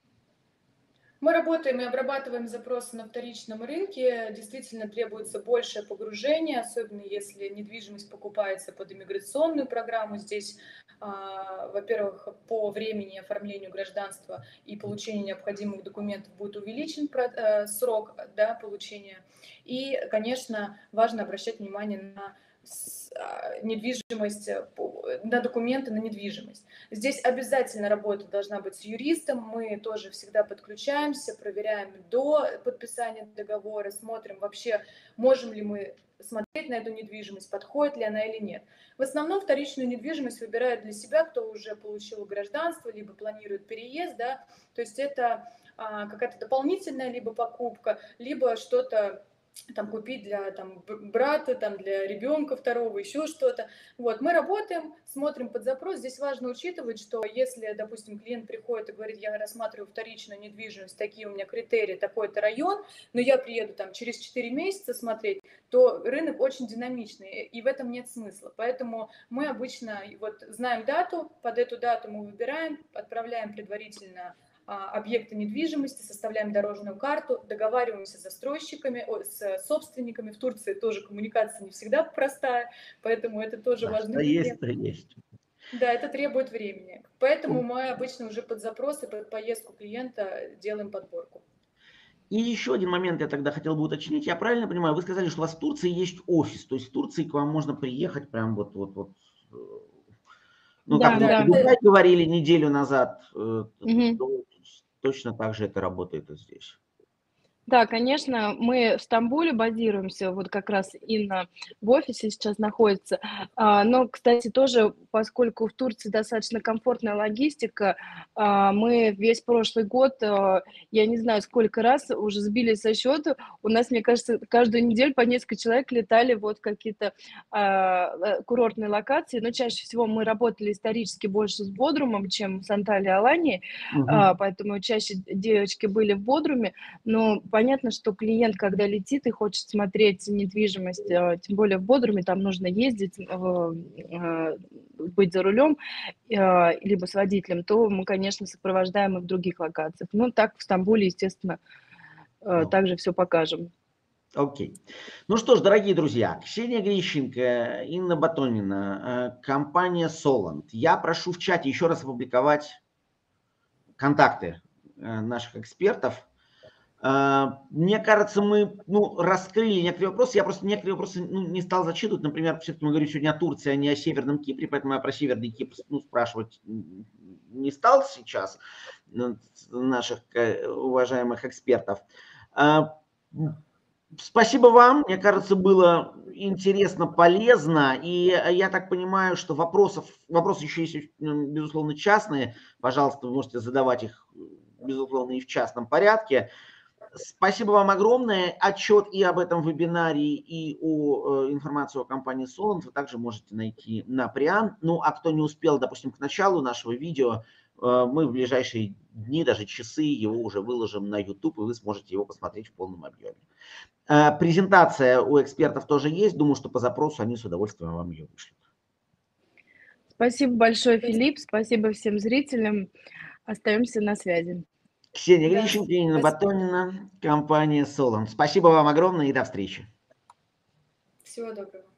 Speaker 3: Мы работаем и обрабатываем запросы на вторичном рынке. Действительно требуется большее погружение, особенно если недвижимость покупается под иммиграционную программу. Здесь, во-первых, по времени оформлению гражданства и получения необходимых документов будет увеличен срок, да, получения. И, конечно, важно обращать внимание на недвижимость, на документы на недвижимость. Здесь обязательно работа должна быть с юристом, мы тоже всегда подключаемся, проверяем до подписания договора, смотрим вообще, можем ли мы смотреть на эту недвижимость, подходит ли она или нет. В основном вторичную недвижимость выбирают для себя, кто уже получил гражданство, либо планирует переезд, да, то есть это какая-то дополнительная либо покупка, либо что-то там купить для там, брата, там, для ребенка второго, еще что-то. Вот, мы работаем, смотрим под запрос. Здесь важно учитывать, что если, допустим, клиент приходит и говорит, я рассматриваю вторичную недвижимость, такие у меня критерии, такой-то район, но я приеду там через 4 месяца смотреть, то рынок очень динамичный, и в этом нет смысла. Поэтому мы обычно вот знаем дату, под эту дату мы выбираем, отправляем предварительно объекты недвижимости, составляем дорожную карту, договариваемся с застройщиками, с собственниками. В Турции тоже коммуникация не всегда простая, поэтому это тоже важно.
Speaker 1: Есть.
Speaker 3: Да, это требует времени. Поэтому мы обычно уже под запросы, под поездку клиента делаем подборку.
Speaker 1: И еще один момент я тогда хотел бы уточнить. Я правильно понимаю, вы сказали, что у вас в Турции есть офис, то есть в Турции к вам можно приехать прям вот. Ну,
Speaker 2: Да,
Speaker 1: как вы
Speaker 2: да.
Speaker 1: в Дубае говорили неделю назад,
Speaker 2: Угу.
Speaker 1: точно так же это работает и здесь.
Speaker 2: Да, конечно, мы в Стамбуле базируемся, вот как раз Инна в офисе сейчас находится. Но, кстати, тоже, поскольку в Турции достаточно комфортная логистика, мы весь прошлый год, я не знаю, сколько раз уже сбились со счету. У нас, мне кажется, каждую неделю по несколько человек летали вот в какие-то курортные локации. Но чаще всего мы работали исторически больше с Бодрумом, чем с Анталией и Аланией, поэтому чаще девочки были в Бодруме. Но понятно, что клиент, когда летит и хочет смотреть недвижимость, тем более в Бодруме, там нужно ездить, быть за рулем, либо с водителем, то мы, конечно, сопровождаем и в других локациях. Ну, так в Стамбуле, естественно, также все покажем.
Speaker 1: Окей. Ну что ж, дорогие друзья, Ксения Грищенко, Инна Батонина, компания Solent. Я прошу в чате еще раз опубликовать контакты наших экспертов. Мне кажется, мы раскрыли некоторые вопросы. Я просто некоторые вопросы не стал зачитывать. Например, все-таки мы говорим сегодня о Турции, а не о Северном Кипре, поэтому я про Северный Кипр спрашивать не стал сейчас наших уважаемых экспертов. Спасибо вам. Мне кажется, было интересно, полезно. И я так понимаю, что вопросы еще есть, безусловно, частные. Пожалуйста, вы можете задавать их, безусловно, и в частном порядке. Спасибо вам огромное. Отчет и об этом вебинаре, и информацию о компании Solent вы также можете найти на Приан. Ну, а кто не успел, допустим, к началу нашего видео, мы в ближайшие дни, даже часы, его уже выложим на YouTube, и вы сможете его посмотреть в полном объеме. Презентация у экспертов тоже есть. Думаю, что по запросу они с удовольствием вам ее вышлют.
Speaker 2: Спасибо большое,
Speaker 3: Спасибо.
Speaker 2: Филипп, спасибо всем зрителям. Остаемся на связи.
Speaker 1: Ксения
Speaker 3: Да,
Speaker 1: Грищенко, Нина
Speaker 3: спасибо.
Speaker 1: Батонина, компания Solon. Спасибо вам огромное и до встречи.
Speaker 3: Всего доброго.